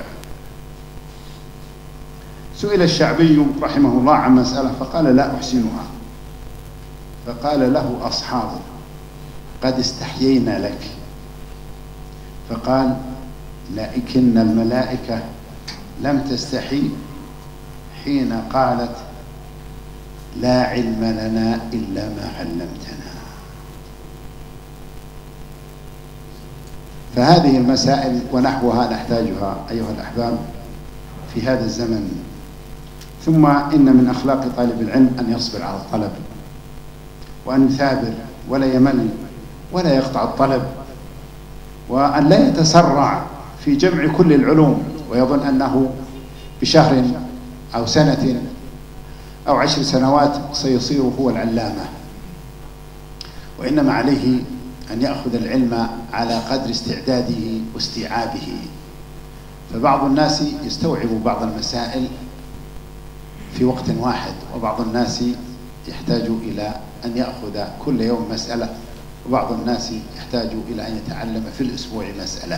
سئل الشعبي رحمه الله عن مسألة فقال: لا أحسنها. فقال له أصحابه: قد استحيينا لك. فقال: لكن الملائكة لم تستحي حين قالت: لا علم لنا إلا ما علمتنا. فهذه المسائل ونحوها نحتاجها أيها الأحباب في هذا الزمن. ثم إن من أخلاق طالب العلم أن يصبر على الطلب، وأن يثابر ولا يمل ولا يقطع الطلب، وأن لا يتسرع في جمع كل العلوم ويظن أنه بشهر أو سنة أو عشر سنوات سيصير هو العلامة، وإنما عليه أن يأخذ العلم على قدر استعداده واستيعابه. فبعض الناس يستوعب بعض المسائل في وقت واحد، وبعض الناس يحتاج إلى أن يأخذ كل يوم مسألة، وبعض الناس يحتاج إلى أن يتعلم في الأسبوع مسألة.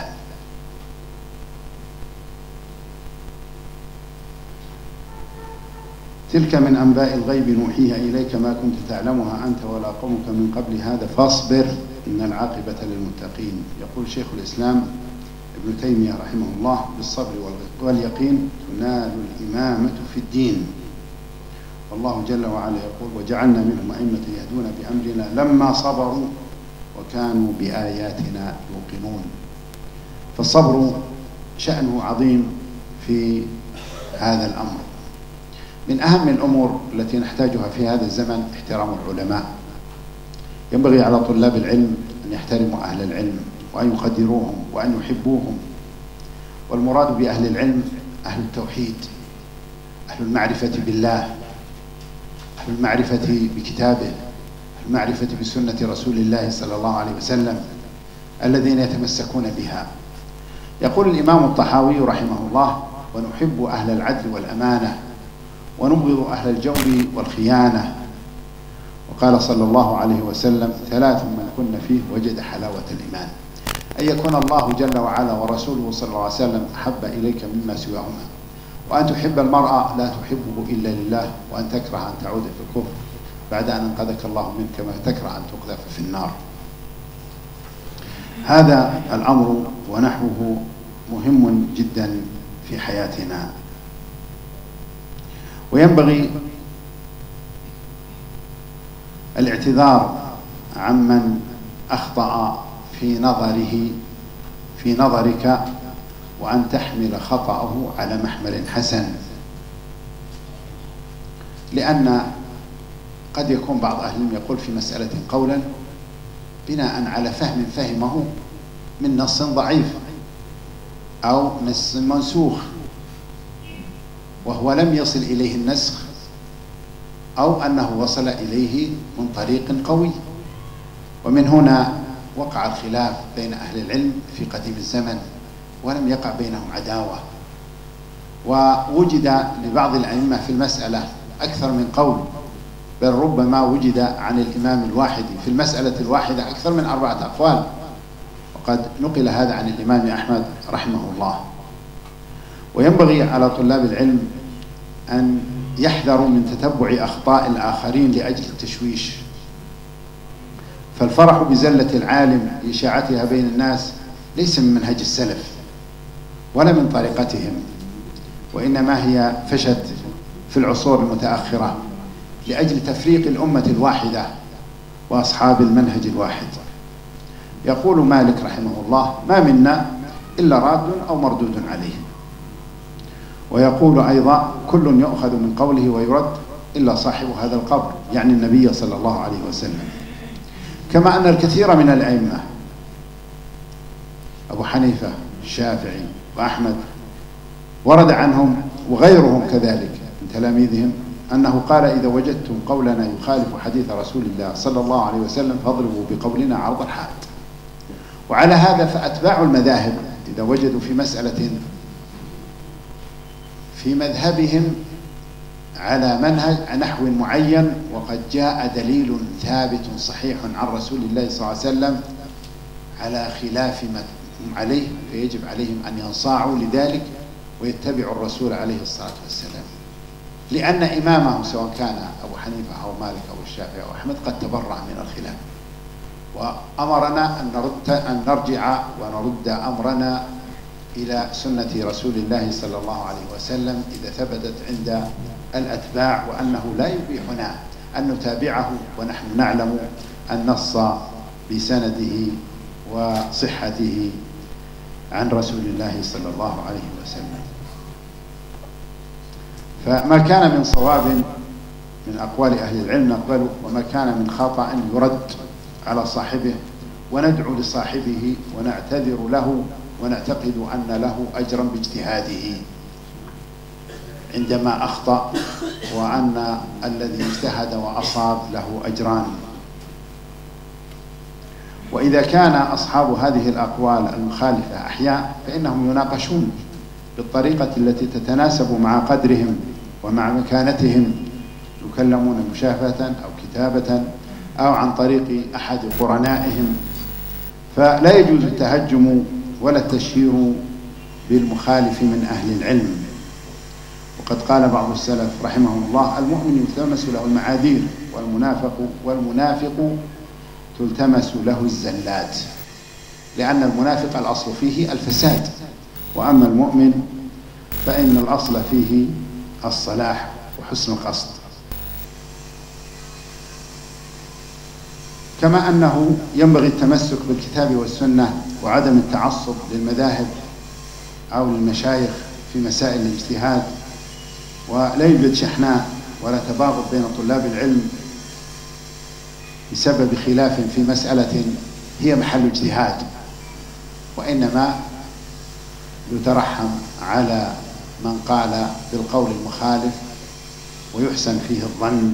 تلك من أنباء الغيب نوحيها إليك ما كنت تعلمها أنت ولا قومك من قبل هذا فاصبر إن العاقبة للمتقين. يقول شيخ الإسلام ابن تيمية رحمه الله: بالصبر واليقين تنال الإمامة في الدين. والله جل وعلا يقول: وجعلنا منهم أئمة يهدون بأمرنا لما صبروا وكانوا بآياتنا يوقنون. فالصبر شأنه عظيم في هذا الأمر. من أهم الأمور التي نحتاجها في هذا الزمن احترام العلماء. ينبغي على طلاب العلم أن يحترموا أهل العلم وأن يقدروهم وأن يحبوهم. والمراد بأهل العلم أهل التوحيد، أهل المعرفة بالله، أهل المعرفة بكتابه، أهل المعرفة بسنة رسول الله صلى الله عليه وسلم، الذين يتمسكون بها. يقول الإمام الطحاوي رحمه الله: ونحب أهل العدل والأمانة ونبغض أهل الجور والخيانة. وقال صلى الله عليه وسلم: ثلاث من كن فيه وجد حلاوة الإيمان. أن يكون الله جل وعلا ورسوله صلى الله عليه وسلم أحب إليك مما سواهما، وأن تحب المرأة لا تحبه إلا لله، وأن تكره أن تعود في الكفر بعد أن أنقذك الله منه كما تكره أن تقذف في النار. هذا الأمر ونحوه مهم جدا في حياتنا. وينبغي الاعتذار عمن أخطأ في نظره في نظرك، وأن تحمل خطأه على محمل حسن، لأن قد يكون بعض أهل العلم يقول في مسألة قولا بناء على فهم فهمه من نص ضعيف أو نص منسوخ وهو لم يصل إليه النسخ، أو أنه وصل إليه من طريق قوي. ومن هنا وقع الخلاف بين أهل العلم في قديم الزمن، ولم يقع بينهم عداوة، ووجد لبعض الأئمة في المسألة أكثر من قول، بل ربما وجد عن الإمام الواحد في المسألة الواحدة أكثر من أربعة أقوال، وقد نقل هذا عن الإمام أحمد رحمه الله. وينبغي على طلاب العلم أن يحذروا من تتبع أخطاء الآخرين لأجل التشويش، فالفرح بزلة العالم لإشاعتها بين الناس ليس من منهج السلف ولا من طريقتهم، وإنما هي فشت في العصور المتأخرة لأجل تفريق الأمة الواحدة وأصحاب المنهج الواحد. يقول مالك رحمه الله: ما منا إلا راد أو مردود عليه. ويقول أيضا: كل يؤخذ من قوله ويرد إلا صاحب هذا القبر، يعني النبي صلى الله عليه وسلم. كما أن الكثير من الأئمة أبو حنيفة الشافعي وأحمد ورد عنهم وغيرهم كذلك من تلاميذهم أنه قال: إذا وجدتم قولنا يخالف حديث رسول الله صلى الله عليه وسلم فاضربوا بقولنا عرض الحائط. وعلى هذا فأتباع المذاهب إذا وجدوا في مسألة في مذهبهم على منهج نحو معين وقد جاء دليل ثابت صحيح عن رسول الله صلى الله عليه وسلم على خلاف ما هم عليه، فيجب عليهم أن ينصاعوا لذلك ويتبعوا الرسول عليه الصلاة والسلام، لأن إمامهم سواء كان أبو حنيفة أو مالك أو الشافعي أو أحمد قد تبرع من الخلاف، وأمرنا أن نرد أن نرجع ونرد أمرنا إلى سنة رسول الله صلى الله عليه وسلم إذا ثبتت عند الأتباع، وأنه لا يبيحنا أن نتابعه ونحن نعلم النص بسنده وصحته عن رسول الله صلى الله عليه وسلم. فما كان من صواب من أقوال أهل العلم نقبله، وما كان من خطأ يرد على صاحبه، وندعو لصاحبه ونعتذر له ونعتقد أن له أجرا باجتهاده عندما أخطأ، وأن الذي اجتهد وأصاب له أجران. وإذا كان أصحاب هذه الأقوال المخالفة أحياء فإنهم يناقشون بالطريقة التي تتناسب مع قدرهم ومع مكانتهم، يكلمون مشافهة أو كتابة أو عن طريق أحد قرنائهم، فلا يجوز التهجم ولا التشهير بالمخالف من أهل العلم. وقد قال بعض السلف رحمهم الله: المؤمن يلتمس له المعاذير، والمنافق والمنافق تلتمس له الزلات، لأن المنافق الأصل فيه الفساد، وأما المؤمن فإن الأصل فيه الصلاح وحسن القصد. كما أنه ينبغي التمسك بالكتاب والسنة وعدم التعصب للمذاهب أو للمشايخ في مسائل الاجتهاد، ولا يوجد شحناء ولا تباغض بين طلاب العلم بسبب خلاف في مسألة هي محل اجتهاد، وإنما يترحم على من قال بالقول المخالف ويحسن فيه الظن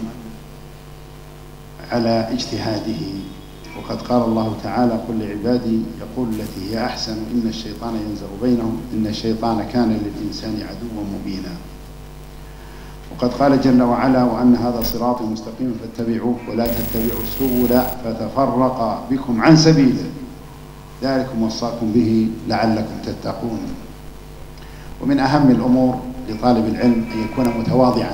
على اجتهاده. وقد قال الله تعالى: قل لعبادي يقول التي هي أحسن إن الشيطان ينزغ بينهم إن الشيطان كان للإنسان عدوا مبينا. وقد قال جل وعلا: وأن هذا صراطي مستقيم فاتبعوه ولا تتبعوا السبل فتفرق بكم عن سبيله ذلكم وصاكم به لعلكم تتقون. ومن أهم الأمور لطالب العلم أن يكون متواضعا،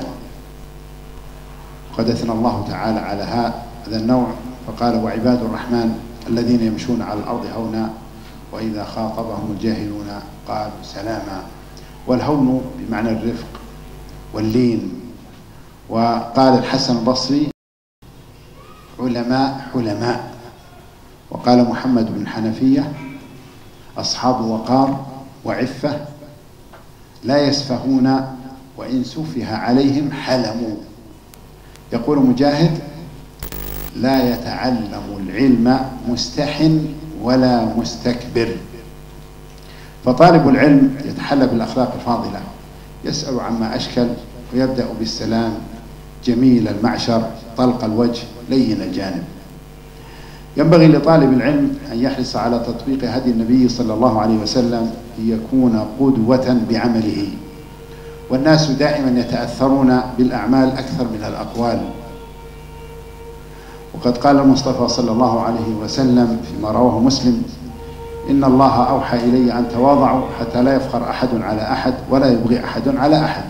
وقد أثنى الله تعالى على هذا النوع فقال: وعباد الرحمن الذين يمشون على الأرض هونا وإذا خاطبهم الجاهلون قالوا سلاما. والهون بمعنى الرفق واللين. وقال الحسن البصري: علماء حلماء. وقال محمد بن حنفية: أصحاب وقار وعفة لا يسفهون وإن سفه عليهم حلموا. يقول مجاهد: لا يتعلم العلم مستح ولا مستكبر. فطالب العلم يتحلى بالأخلاق الفاضلة، يسأل عما أشكل ويبدأ بالسلام، جميل المعشر، طلق الوجه، لين الجانب. ينبغي لطالب العلم أن يحرص على تطبيق هدي النبي صلى الله عليه وسلم ليكون قدوة بعمله. والناس دائما يتأثرون بالأعمال أكثر من الأقوال. وقد قال المصطفى صلى الله عليه وسلم فيما رواه مسلم: إن الله أوحى إلي أن تواضعوا حتى لا يفخر أحد على أحد ولا يبغي أحد على أحد.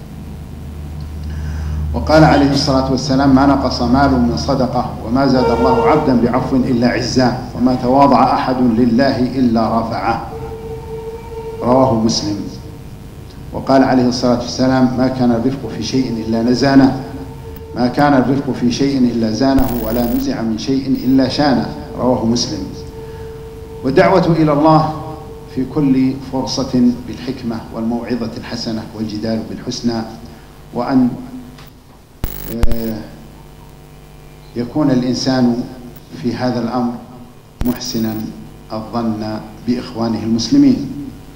وقال عليه الصلاة والسلام: ما نقص مال من صدقة وما زاد الله عبدا بعفو إلا عزا وما تواضع أحد لله إلا رفعه. رواه مسلم. وقال عليه الصلاة والسلام: ما كان الرفق في شيء إلا نزانه ما كان الرفق في شيء إلا زانه ولا نزع من شيء إلا شانه. رواه مسلم. والدعوة إلى الله في كل فرصة بالحكمة والموعظة الحسنة والجدال بالحسنى، وأن يكون الإنسان في هذا الأمر محسنا الظن بإخوانه المسلمين.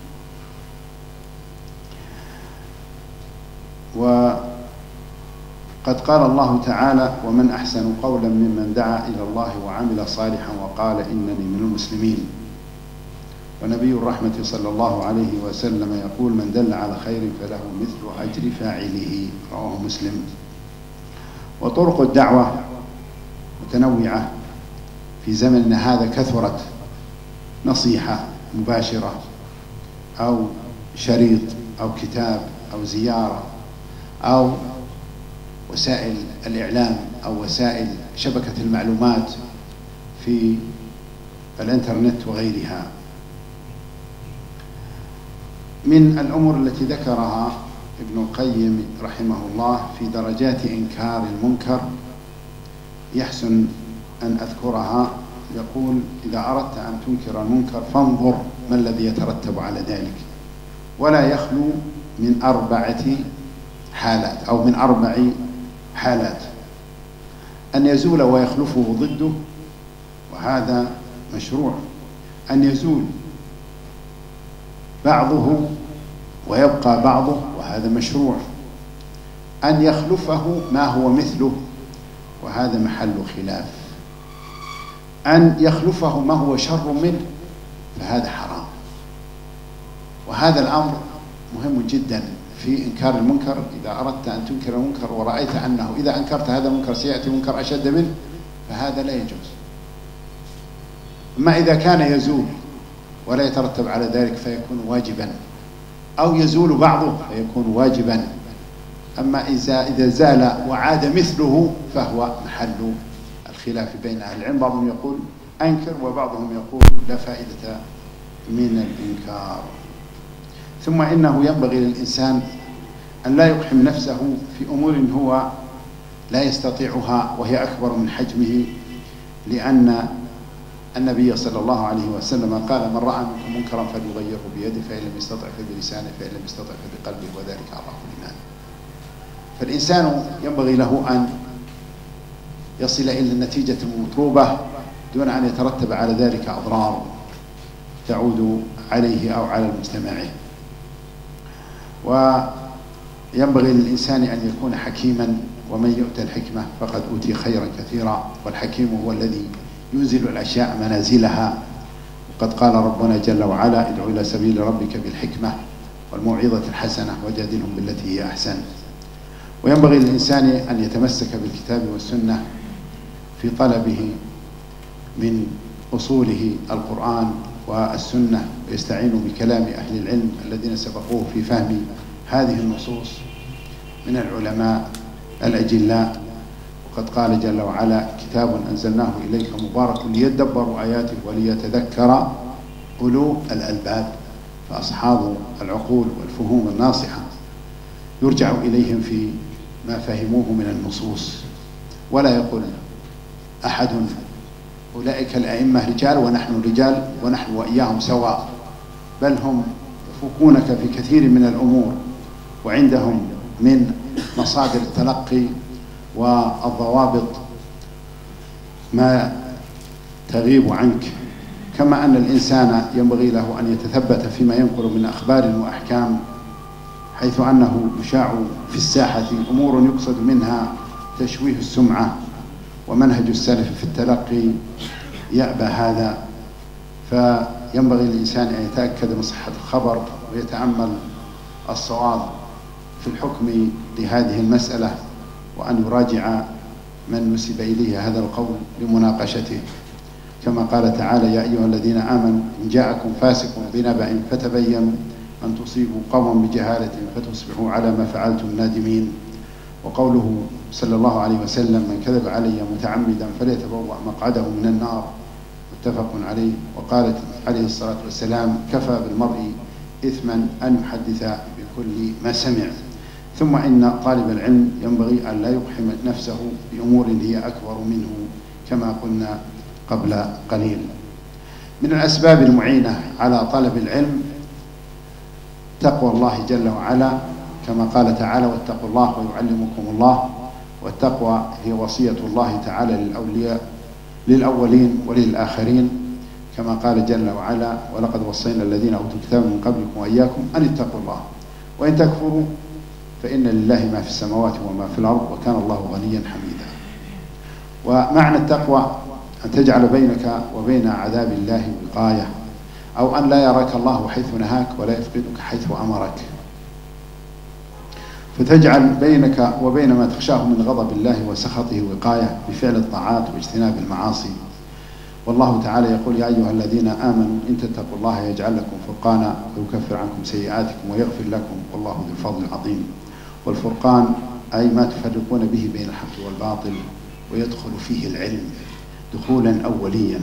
وقد قال الله تعالى: ومن أحسن قولا ممن دعا إلى الله وعمل صالحا وقال إنني من المسلمين. ونبي الرحمة صلى الله عليه وسلم يقول: من دل على خير فله مثل أجر فاعله. رواه مسلم. وطرق الدعوة متنوعة في زمننا هذا، كثرت: نصيحة مباشرة أو شريط أو كتاب أو زيارة أو وسائل الإعلام أو وسائل شبكة المعلومات في الإنترنت وغيرها. من الأمور التي ذكرها ابن القيم رحمه الله في درجات إنكار المنكر يحسن أن أذكرها. يقول: إذا أردت أن تنكر المنكر فانظر ما الذي يترتب على ذلك، ولا يخلو من أربعة حالات أو من أربع حالات: أن يزول ويخلفه ضده، وهذا مشروع. أن يزول بعضه ويبقى بعضه، وهذا مشروع. أن يخلفه ما هو مثله، وهذا محل خلاف. أن يخلفه ما هو شر منه، فهذا حرام. وهذا الأمر مهم جدا في إنكار المنكر. إذا أردت أن تنكر المنكر ورأيت أنه إذا أنكرت هذا المنكر سيأتي منكر أشد منه، فهذا لا يجوز. أما إذا كان يزول ولا يترتب على ذلك فيكون واجبا، أو يزول بعضه فيكون واجبا، أما إذا إذا زال وعاد مثله فهو محل الخلاف بين أهل العلم. بعضهم يقول أنكر وبعضهم يقول لا فائدة من الإنكار. ثم إنه ينبغي للإنسان أن لا يقحم نفسه في أمور هو لا يستطيعها وهي أكبر من حجمه، لأن النبي صلى الله عليه وسلم قال: من رأى منكم منكرا فليغيره بيده، فإن لم يستطع فبلسانه، فإن لم يستطع فبقلبه، وذلك أضعف الإيمان. فالإنسان ينبغي له أن يصل إلى النتيجة المطلوبة دون أن يترتب على ذلك أضرار تعود عليه أو على المستمعين. وينبغي للإنسان أن يكون حكيما، ومن يؤتى الحكمة فقد أوتي خيرا كثيرا، والحكيم هو الذي ينزل الأشياء منازلها. وقد قال ربنا جل وعلا: ادع إلى سبيل ربك بالحكمة والموعظة الحسنة وجادلهم بالتي هي أحسن. وينبغي للإنسان أن يتمسك بالكتاب والسنة في طلبه من أصوله القرآن والسنة، ويستعين بكلام أهل العلم الذين سبقوه في فهم هذه النصوص من العلماء الأجلاء. وقد قال جل وعلا: كتاب أنزلناه إليك مبارك ليدبروا آياته وليتذكر أولو الألباب. فأصحاب العقول والفهوم الناصحة يرجع إليهم في ما فهموه من النصوص، ولا يقول أحد أولئك الأئمة رجال ونحن رجال ونحن وإياهم سواء، بل هم يفوقونك في كثير من الأمور، وعندهم من مصادر التلقي والضوابط ما تغيب عنك. كما أن الإنسان ينبغي له أن يتثبت فيما ينقل من أخبار وأحكام، حيث أنه يشاع في الساحة أمور يقصد منها تشويه السمعة، ومنهج السلف في التلقي يأبى هذا. فينبغي للإنسان أن يتأكد من صحة الخبر ويتأمل الصواب في الحكم لهذه المسألة، وأن يراجع من نسب إليه هذا القول لمناقشته، كما قال تعالى: يا أيها الذين آمنوا إن جاءكم فاسق بنبأ فتبينوا أن تصيبوا قوما بجهالة فتصبحوا على ما فعلتم نادمين. وقوله صلى الله عليه وسلم: من كذب علي متعمدا فليتبوأ مقعده من النار، متفق عليه. وقالت عليه الصلاة والسلام: كفى بالمرء إثما أن يحدث بكل ما سمع. ثم إن طالب العلم ينبغي أن لا يقحم نفسه بأمور هي أكبر منه، كما قلنا قبل قليل. من الأسباب المعينة على طلب العلم تقوى الله جل وعلا، كما قال تعالى: واتقوا الله ويعلمكم الله. والتقوى هي وصية الله تعالى للأولياء للأولين وللآخرين، كما قال جل وعلا: ولقد وصينا الذين أوتوا الكتاب من قبلكم وإياكم أن اتقوا الله وإن تكفروا فإن لله ما في السماوات وما في الأرض وكان الله غنيا حميدا. ومعنى التقوى أن تجعل بينك وبين عذاب الله وقاية، أو أن لا يراك الله حيث نهاك ولا يفقدك حيث أمرك، فتجعل بينك وبين ما تخشاه من غضب الله وسخطه وقاية بفعل الطاعات واجتناب المعاصي. والله تعالى يقول: يا أيها الذين آمنوا إن تتقوا الله يجعل لكم فرقانا ويكفر عنكم سيئاتكم ويغفر لكم والله ذو الفضل العظيم. والفرقان أي ما تفرقون به بين الحق والباطل، ويدخل فيه العلم دخولا أوليا.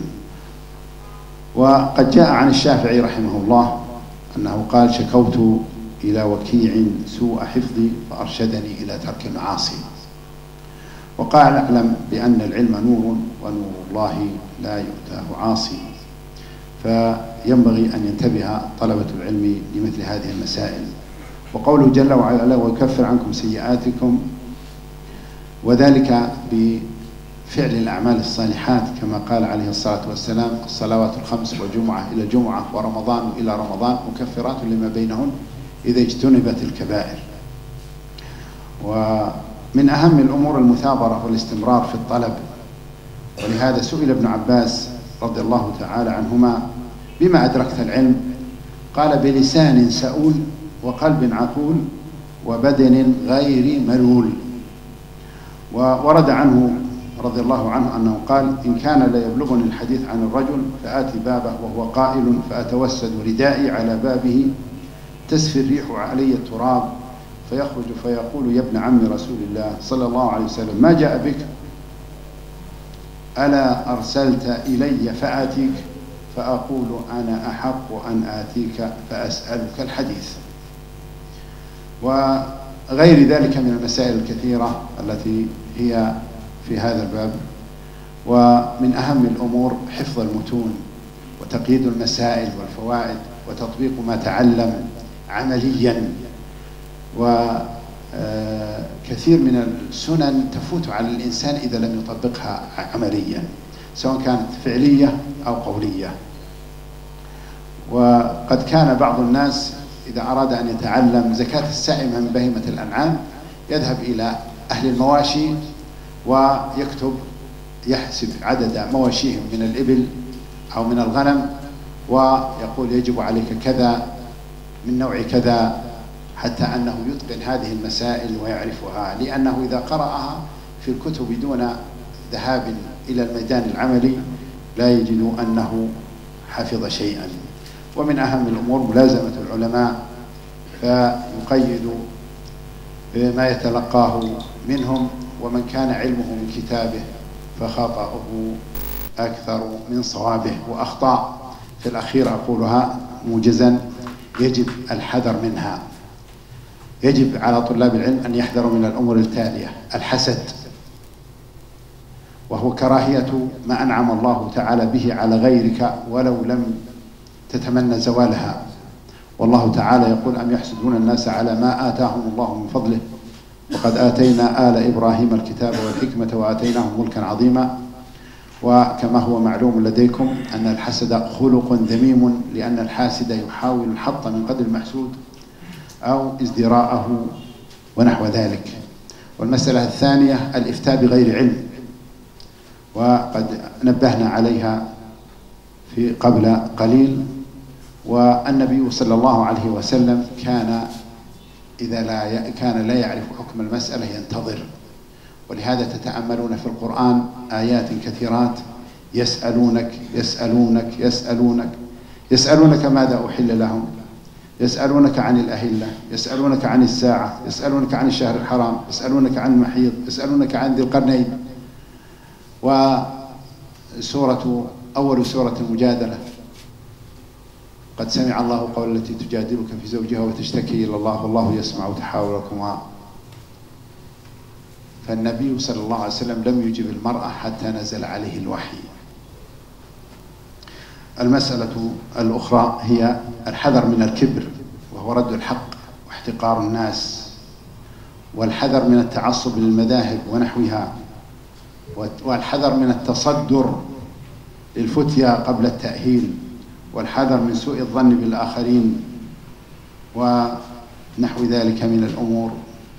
وقد جاء عن الشافعي رحمه الله أنه قال: شكوت إلى وكيع سوء حفظي فأرشدني إلى ترك المعاصي. وقال: اعلم بأن العلم نور ونور الله لا يؤتاه عاصي. فينبغي أن ينتبه طلبة العلم لمثل هذه المسائل. وقوله جل وعلا: ويكفر عنكم سيئاتكم، وذلك بفعل الأعمال الصالحات، كما قال عليه الصلاة والسلام: الصلوات الخمس والجمعة إلى الجمعة ورمضان إلى رمضان مكفرات لما بينهن إذا اجتنبت الكبائر. ومن أهم الأمور المثابرة والاستمرار في الطلب. ولهذا سئل ابن عباس رضي الله تعالى عنهما: بما أدركت العلم؟ قال: بلسان سؤول وقلب عقول وبدن غير ملول. وورد عنه رضي الله عنه أنه قال: إن كان لا يبلغني الحديث عن الرجل فآتي بابه وهو قائل فأتوسد ردائي على بابه تسفي الريح علي التراب فيخرج فيقول: يا ابن عم رسول الله صلى الله عليه وسلم، ما جاء بك؟ ألا أرسلت إلي فآتيك؟ فأقول: أنا أحق أن آتيك فأسألك الحديث. وغير ذلك من المسائل الكثيرة التي هي في هذا الباب. ومن أهم الأمور حفظ المتون وتقييد المسائل والفوائد وتطبيق ما تعلم عمليا. وكثير من السنن تفوت على الإنسان إذا لم يطبقها عمليا، سواء كانت فعلية أو قولية. وقد كان بعض الناس إذا أراد أن يتعلم زكاة السائمة من بهيمة الأنعام يذهب إلى أهل المواشي ويكتب يحسب عدد مواشيهم من الإبل أو من الغنم، ويقول: يجب عليك كذا من نوع كذا، حتى أنه يتقن هذه المسائل ويعرفها، لأنه إذا قرأها في الكتب دون ذهاب إلى الميدان العملي لا يجد أنه حفظ شيئا. ومن أهم الأمور ملازمة العلماء، فيقيد ما يتلقاه منهم، ومن كان علمه من كتابه فخطأه أكثر من صوابه. وأخطاء في الأخير أقولها موجزا يجب الحذر منها. يجب على طلاب العلم أن يحذروا من الأمور التالية: الحسد، وهو كراهية ما أنعم الله تعالى به على غيرك ولو لم تتمنى زوالها. والله تعالى يقول: أم يحسدون الناس على ما آتاهم الله من فضله وقد آتينا آل إبراهيم الكتاب والحكمة وآتيناهم ملكا عظيما. وكما هو معلوم لديكم أن الحسد خلق ذميم، لأن الحاسد يحاول الحط من قدر المحسود أو ازدراءه ونحو ذلك. والمسألة الثانية الإفتاء بغير علم، وقد نبهنا عليها في قبل قليل. والنبي صلى الله عليه وسلم كان إذا لا كان لا يعرف حكم المسألة ينتظر، ولهذا تتأملون في القرآن آيات كثيرات: يسألونك يسألونك يسألونك يسألونك ماذا أحل لهم، يسألونك عن الأهلة، يسألونك عن الساعة، يسألونك عن الشهر الحرام، يسألونك عن المحيض، يسألونك عن ذي القرنين. وسورة أول سورة المجادلة: قد سمع الله قول التي تجادلك في زوجها وتشتكي إلى الله والله يسمع تحاوركما. فالنبي صلى الله عليه وسلم لم يجب المرأة حتى نزل عليه الوحي. المسألة الأخرى هي الحذر من الكبر، وهو رد الحق واحتقار الناس، والحذر من التعصب للمذاهب ونحوها، والحذر من التصدر للفتيا قبل التأهيل، والحذر من سوء الظن بالآخرين ونحو ذلك من الأمور.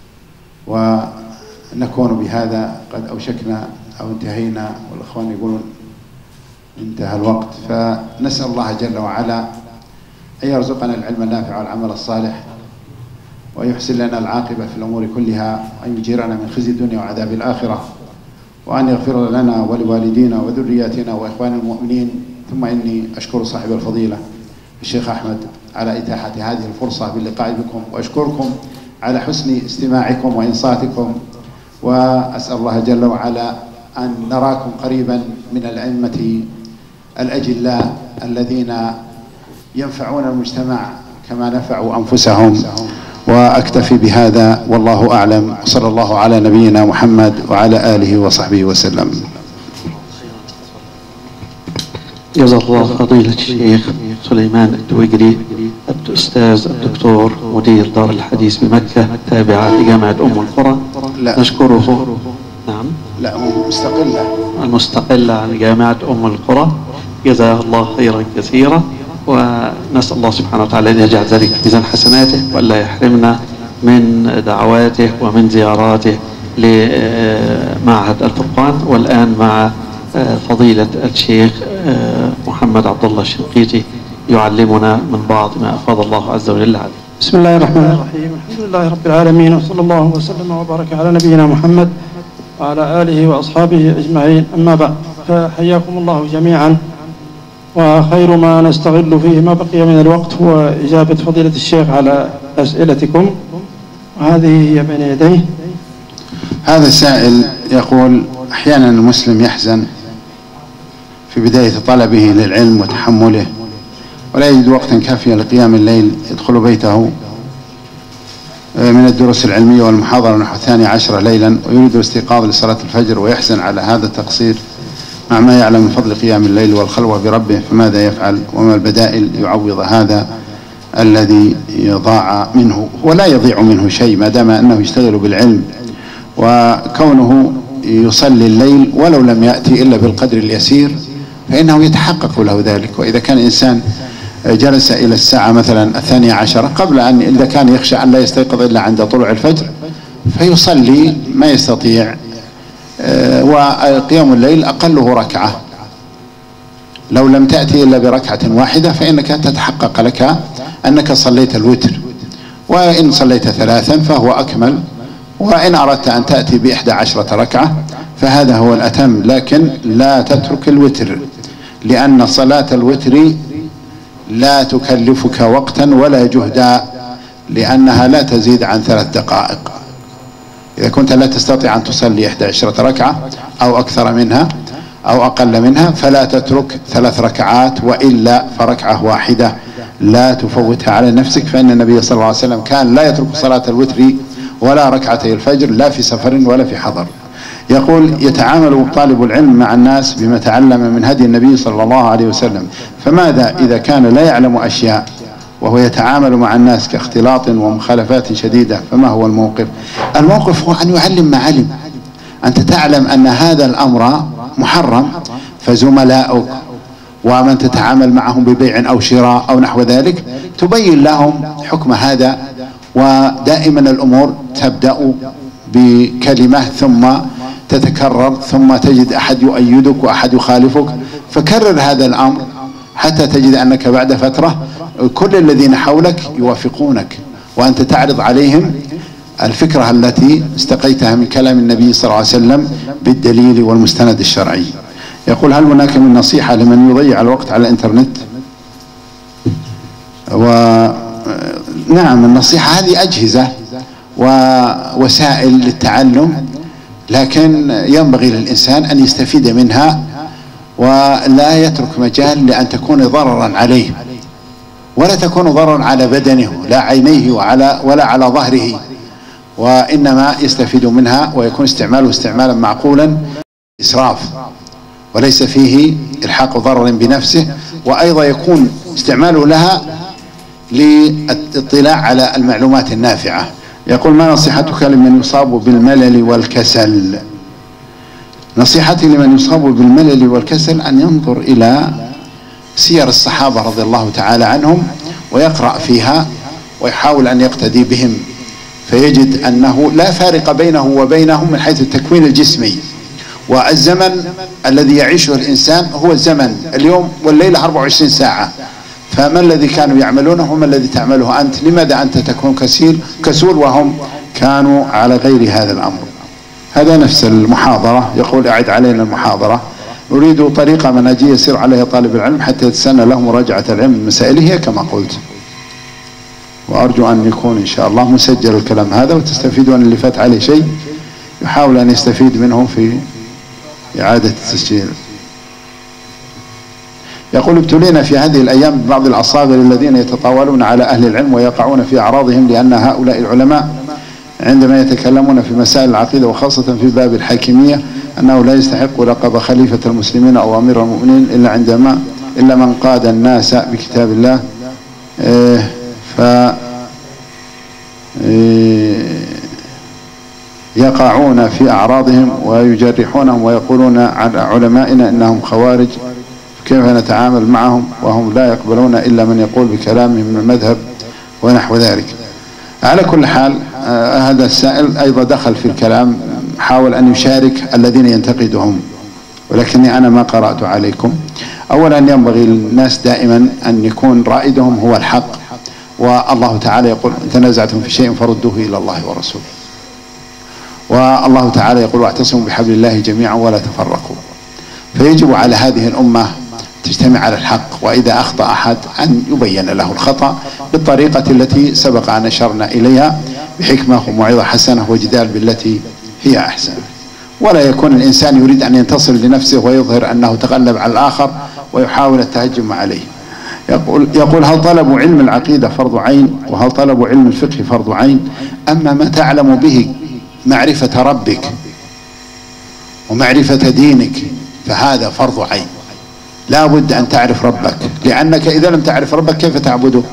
ونكون بهذا قد أوشكنا أو انتهينا، والإخوان يقولون انتهى الوقت. فنسأل الله جل وعلا أن يرزقنا العلم النافع والعمل الصالح، ويحسن لنا العاقبة في الأمور كلها، وأن يجيرنا من خزي الدنيا وعذاب الآخرة، وأن يغفر لنا ولوالدينا وذرياتنا وإخوان المؤمنين. ثم إني أشكر صاحب الفضيلة الشيخ أحمد على إتاحة هذه الفرصة باللقاء بكم، وأشكركم على حسن استماعكم وإنصاتكم، وأسأل الله جل وعلا أن نراكم قريبا من الأئمة الأجلاء الذين ينفعون المجتمع كما نفعوا أنفسهم. وأكتفي بهذا والله أعلم، وصلى الله على نبينا محمد وعلى آله وصحبه وسلم. جزا الله فضيلة الشيخ سليمان الدويقري الأستاذ الدكتور مدير دار الحديث بمكة التابعة لجامعة أم القرى. لا. نشكره. نعم. لا، مستقلة المستقلة عن جامعة أم القرى. جزاه الله خيرا كثيرا، ونسأل الله سبحانه وتعالى أن يجعل ذلك في ميزان حسناته، وألا يحرمنا من دعواته ومن زياراته لمعهد الفرقان. والآن مع فضيلة الشيخ محمد عبد الله الشنقيطي يعلمنا من بعض ما أفاض الله عز وجل عليه. بسم الله الرحمن الرحيم. الحمد لله رب العالمين، وصلى الله وسلم وبارك على نبينا محمد وعلى آله وأصحابه أجمعين. أما بعد، فحياكم الله جميعا. وخير ما نستغل فيه ما بقي من الوقت هو إجابة فضيلة الشيخ على أسئلتكم. هذه هي بين يديه. هذا السائل يقول: أحيانا المسلم يحزن في بداية طلبه للعلم وتحمله ولا يجد وقتا كافيا لقيام الليل، يدخل بيته من الدروس العلمية والمحاضرة نحو الثاني عشر ليلا ويريد الاستيقاظ لصلاة الفجر ويحزن على هذا التقصير مع ما يعلم من فضل قيام الليل والخلوة بربه، فماذا يفعل وما البدائل يعوض هذا الذي ضاع منه؟ ولا يضيع منه شيء ما دام أنه يشتغل بالعلم، وكونه يصلي الليل ولو لم يأتي إلا بالقدر اليسير فإنه يتحقق له ذلك. وإذا كان إنسان جلس إلى الساعة مثلا الثانية عشرة قبل أن إذا كان يخشى أن لا يستيقظ إلا عند طلوع الفجر فيصلي ما يستطيع، وقيام الليل أقله ركعة، لو لم تأتي إلا بركعة واحدة فإنك تتحقق لك أنك صليت الوتر، وإن صليت ثلاثا فهو أكمل، وإن أردت أن تأتي بإحدى عشرة ركعة فهذا هو الأتم، لكن لا تترك الوتر، لأن صلاة الوتر لا تكلفك وقتا ولا جهدا، لأنها لا تزيد عن ثلاث دقائق. إذا كنت لا تستطيع أن تصلي إحدى عشرة ركعة أو أكثر منها أو أقل منها فلا تترك ثلاث ركعات، وإلا فركعة واحدة لا تفوتها على نفسك، فإن النبي صلى الله عليه وسلم كان لا يترك صلاة الوتر ولا ركعتي الفجر لا في سفر ولا في حضر. يقول: يتعامل طالب العلم مع الناس بما تعلم من هدي النبي صلى الله عليه وسلم، فماذا إذا كان لا يعلم أشياء وهو يتعامل مع الناس كاختلاط ومخالفات شديدة؟ فما هو الموقف؟ الموقف هو أن يعلم ما علم. أنت تعلم أن هذا الأمر محرم، فزملاؤك ومن تتعامل معهم ببيع أو شراء أو نحو ذلك تبين لهم حكم هذا، ودائما الأمور تبدأ بكلمة ثم تتكرر ثم تجد أحد يؤيدك وأحد يخالفك، فكرر هذا الأمر حتى تجد أنك بعد فترة كل الذين حولك يوافقونك، وأنت تعرض عليهم الفكرة التي استقيتها من كلام النبي صلى الله عليه وسلم بالدليل والمستند الشرعي. يقول: هل هناك من نصيحة لمن يضيع الوقت على الإنترنت؟ ونعم، النصيحة هذه أجهزة ووسائل للتعلم، لكن ينبغي للإنسان أن يستفيد منها ولا يترك مجال لأن تكون ضررا عليه، ولا تكون ضررا على بدنه لا عينيه وعلى ولا على ظهره، وإنما يستفيد منها ويكون استعماله استعمالا معقولا، إسراف وليس فيه إلحاق ضرر بنفسه، وأيضا يكون استعماله لها للاطلاع على المعلومات النافعة. يقول: ما نصيحتك لمن يصاب بالملل والكسل؟ نصيحتي لمن يصاب بالملل والكسل أن ينظر إلى سير الصحابة رضي الله تعالى عنهم ويقرأ فيها ويحاول أن يقتدي بهم، فيجد أنه لا فارق بينه وبينهم من حيث التكوين الجسمي، والزمن الذي يعيشه الإنسان هو الزمن اليوم والليلة أربع وعشرين ساعة، فما الذي كانوا يعملونه وما الذي تعمله أنت؟ لماذا أنت تكون كسيل كسول وهم كانوا على غير هذا الأمر؟ هذا نفس المحاضرة. يقول: أعد علينا المحاضرة، نريد طريقة منهجية يسير عليها طالب العلم حتى يتسنى له مراجعة العلم من مسائله هي كما قلت، وأرجو أن يكون إن شاء الله مسجل الكلام هذا وتستفيدون. اللي فات عليه شيء يحاول أن يستفيد منه في إعادة التسجيل. يقول: ابتلينا في هذه الأيام ببعض الأصاغر الذين يتطاولون على أهل العلم ويقعون في أعراضهم، لأن هؤلاء العلماء عندما يتكلمون في مسائل العقيدة وخاصة في باب الحاكمية أنه لا يستحق لقب خليفة المسلمين أو أمير المؤمنين إلا عندما إلا من قاد الناس بكتاب الله، إيه ف إيه يقعون في أعراضهم ويجرحونهم ويقولون عن علمائنا إنهم خوارج، كيف نتعامل معهم وهم لا يقبلون إلا من يقول بكلامهم من المذهب ونحو ذلك؟ على كل حال آه هذا السائل أيضا دخل في الكلام، حاول أن يشارك الذين ينتقدهم، ولكني أنا ما قرأت عليكم. أولا ينبغي للناس دائما أن يكون رائدهم هو الحق، والله تعالى يقول: تنازعتم في شيء فردوه إلى الله ورسوله، والله تعالى يقول: واعتصموا بحبل الله جميعا ولا تفرقوا. فيجب على هذه الأمة تجتمع على الحق، وإذا أخطأ أحد أن يبين له الخطأ بالطريقة التي سبق أن أشرنا إليها، بحكمة وموعظة حسنة وجدال بالتي هي أحسن، ولا يكون الإنسان يريد أن ينتصر لنفسه ويظهر أنه تغلب على الآخر ويحاول التهجم عليه. يقول, يقول هل طلب علم العقيدة فرض عين؟ وهل طلب علم الفقه فرض عين؟ أما ما تعلم به معرفة ربك ومعرفة دينك فهذا فرض عين، لا بد أن تعرف ربك، لأنك إذا لم تعرف ربك كيف تعبده؟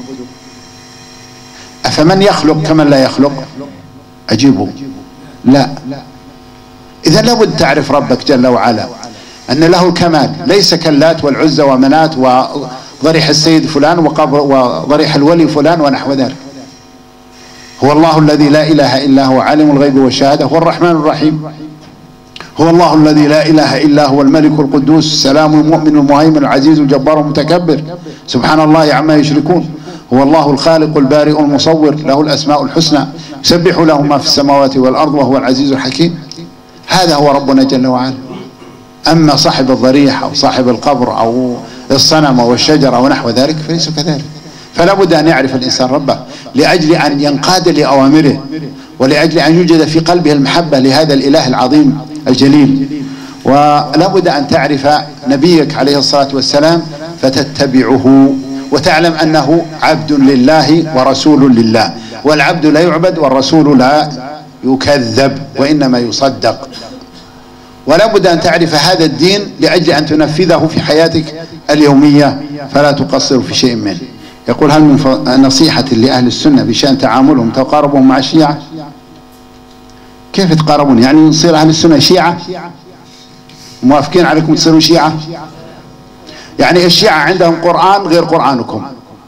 أفمن يخلق كمن لا يخلق؟ أجيبه لا. إذا لا بد تعرف ربك جل وعلا أن له الكمال، ليس كاللات والعزى ومنات وضريح السيد فلان وقبر وضريح الولي فلان ونحو ذلك. هو الله الذي لا إله إلا هو عالم الغيب والشهادة، هو الرحمن الرحيم. هو الله الذي لا إله إلا هو الملك القدوس السلام المؤمن المهيمن العزيز الجبار المتكبر سبحان الله عما يشركون. هو الله الخالق البارئ المصور له الأسماء الحسنى يسبح له ما في السماوات والأرض وهو العزيز الحكيم. هذا هو ربنا جل وعلا. أما صاحب الضريح أو صاحب القبر أو الصنم أو الشجرة أو نحو ذلك فليس كذلك. فلا بد أن يعرف الإنسان ربه لأجل أن ينقاد لأوامره ولأجل أن يوجد في قلبه المحبة لهذا الإله العظيم الجليل. ولا بد أن تعرف نبيك عليه الصلاة والسلام فتتبعه وتعلم أنه عبد لله ورسول لله، والعبد لا يعبد والرسول لا يكذب وإنما يصدق. ولا بد أن تعرف هذا الدين لأجل أن تنفذه في حياتك اليومية فلا تقصر في شيء منه. يقول هل من نصيحة لأهل السنة بشأن تعاملهم تقاربهم مع الشيعة؟ كيف تقاربون؟ يعني نصير أهل السنة شيعة؟ موافقين عليكم تصيروا شيعة؟ يعني الشيعة عندهم قرآن غير قرآنكم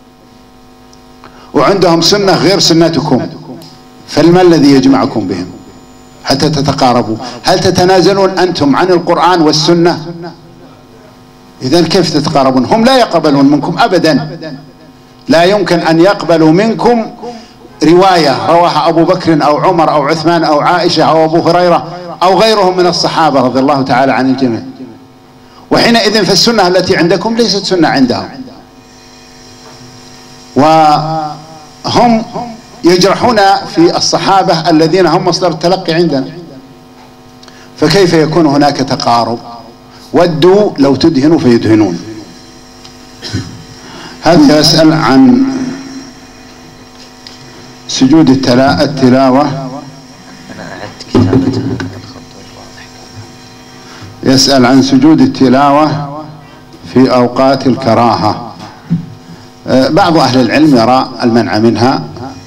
وعندهم سنة غير سنتكم، فما الذي يجمعكم بهم حتى تتقاربوا؟ هل تتنازلون أنتم عن القرآن والسنة؟ إذن كيف تتقاربون؟ هم لا يقبلون منكم أبدا، لا يمكن أن يقبلوا منكم رواية رواها أبو بكر أو عمر أو عثمان أو عائشة أو أبو هريرة أو غيرهم من الصحابة رضي الله تعالى عن الجميع. وحينئذ فالسنة التي عندكم ليست سنة عندهم، وهم يجرحون في الصحابة الذين هم مصدر التلقي عندنا، فكيف يكون هناك تقارب؟ ودوا لو تدهنوا فيدهنون. هذا يسأل عن سجود التلا... التلاوة. أنا أعدت كتابتها الخط الواضح. يسأل عن سجود التلاوة في أوقات الكراهة. بعض أهل العلم يرى المنع منها،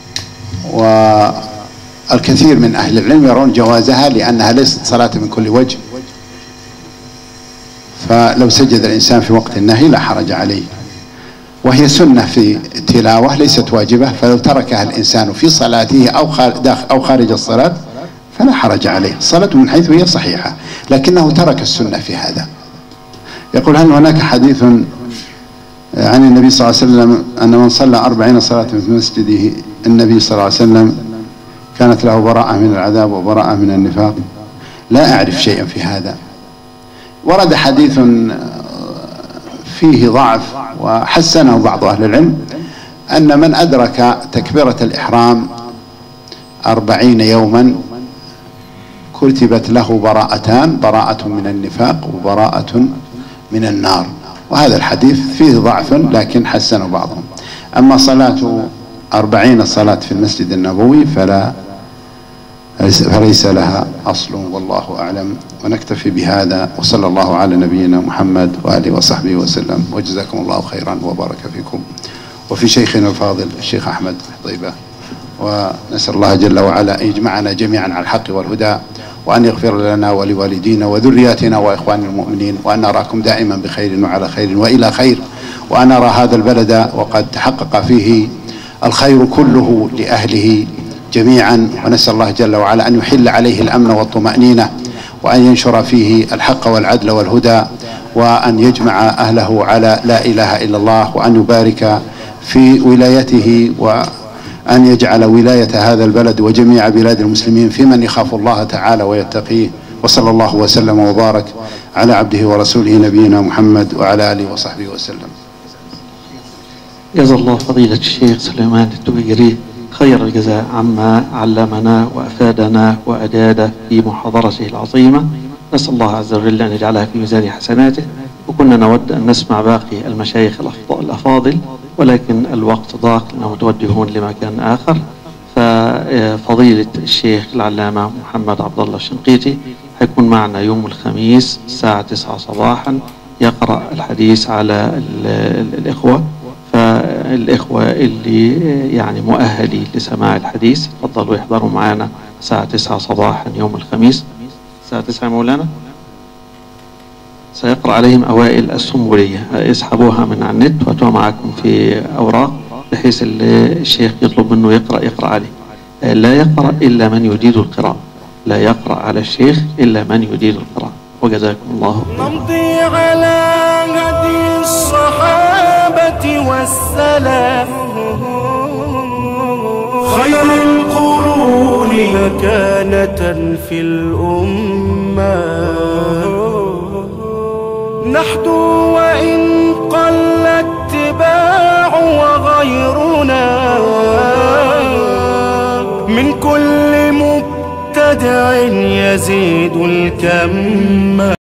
والكثير من أهل العلم يرون جوازها لأنها ليست صلاة من كل وجه، فلو سجد الإنسان في وقت النهي لا حرج عليه، وهي سنة في التلاوة ليست واجبة، فلو تركها الإنسان في صلاته أو أو خارج الصلاة فلا حرج عليه، الصلاة من حيث هي صحيحة لكنه ترك السنة في هذا. يقول هل هناك حديث عن النبي صلى الله عليه وسلم أن من صلى أربعين صلاة في مسجده النبي صلى الله عليه وسلم كانت له براءة من العذاب وبراءة من النفاق؟ لا أعرف شيئا في هذا. ورد حديث فيه ضعف وحسنه بعض أهل العلم أن من أدرك تكبيرة الإحرام أربعين يوما كتبت له براءتان، براءة من النفاق وبراءة من النار، وهذا الحديث فيه ضعف لكن حسنه بعضهم. أما صلاة أربعين صلاة في المسجد النبوي فلا فليس لها أصل والله أعلم. ونكتفي بهذا وصلى الله على نبينا محمد وآله وصحبه وسلم، وجزاكم الله خيرا وبارك فيكم وفي شيخنا الفاضل الشيخ أحمد طيبة، ونسأل الله جل وعلا أن يجمعنا جميعا على الحق والهدى، وأن يغفر لنا ولوالدينا وذرياتنا وإخوان المؤمنين، وأن نراكم دائما بخير وعلى خير وإلى خير، وأن نرى هذا البلد وقد تحقق فيه الخير كله لأهله جميعا، ونسأل الله جل وعلا أن يحل عليه الأمن والطمأنينة، وأن ينشر فيه الحق والعدل والهدى، وأن يجمع أهله على لا إله إلا الله، وأن يبارك في ولايته، وأن يجعل ولاية هذا البلد وجميع بلاد المسلمين في من يخاف الله تعالى ويتقيه. وصلى الله وسلم وبارك على عبده ورسوله نبينا محمد وعلى آله وصحبه وسلم. جزا الله فضيلة الشيخ سليمان الدويري خير الجزاء عما علمنا وأفادنا وأجاد في محاضرته العظيمة. نسأل الله عز وجل أن يجعلها في ميزان حسناته. وكنا نود أن نسمع باقي المشايخ الأفاضل، ولكن الوقت ضاق لأنهم متوجهون لمكان آخر. ففضيلة الشيخ العلامة محمد عبد الله الشنقيطي هيكون معنا يوم الخميس الساعة تسعة صباحا يقرأ الحديث على الإخوة. فالإخوة اللي يعني مؤهلين لسماع الحديث تفضلوا يحضروا معنا الساعة تسعة صباحا يوم الخميس. الساعة تسعة مولانا سيقرأ عليهم أوائل السنبلية، اسحبوها من على النت وأتوها معكم في أوراق بحيث الشيخ يطلب منه يقرأ يقرأ عليه. لا يقرأ إلا من يجيد القراءة، لا يقرأ على الشيخ إلا من يجيد القراءة. وجزاكم الله خيرا. نمضي على هدي الصحابة والسلف خير القرون مكانة في الأمة. نحدو وإن قل اتباع وغيرنا من كل مبتدع يزيد الكم.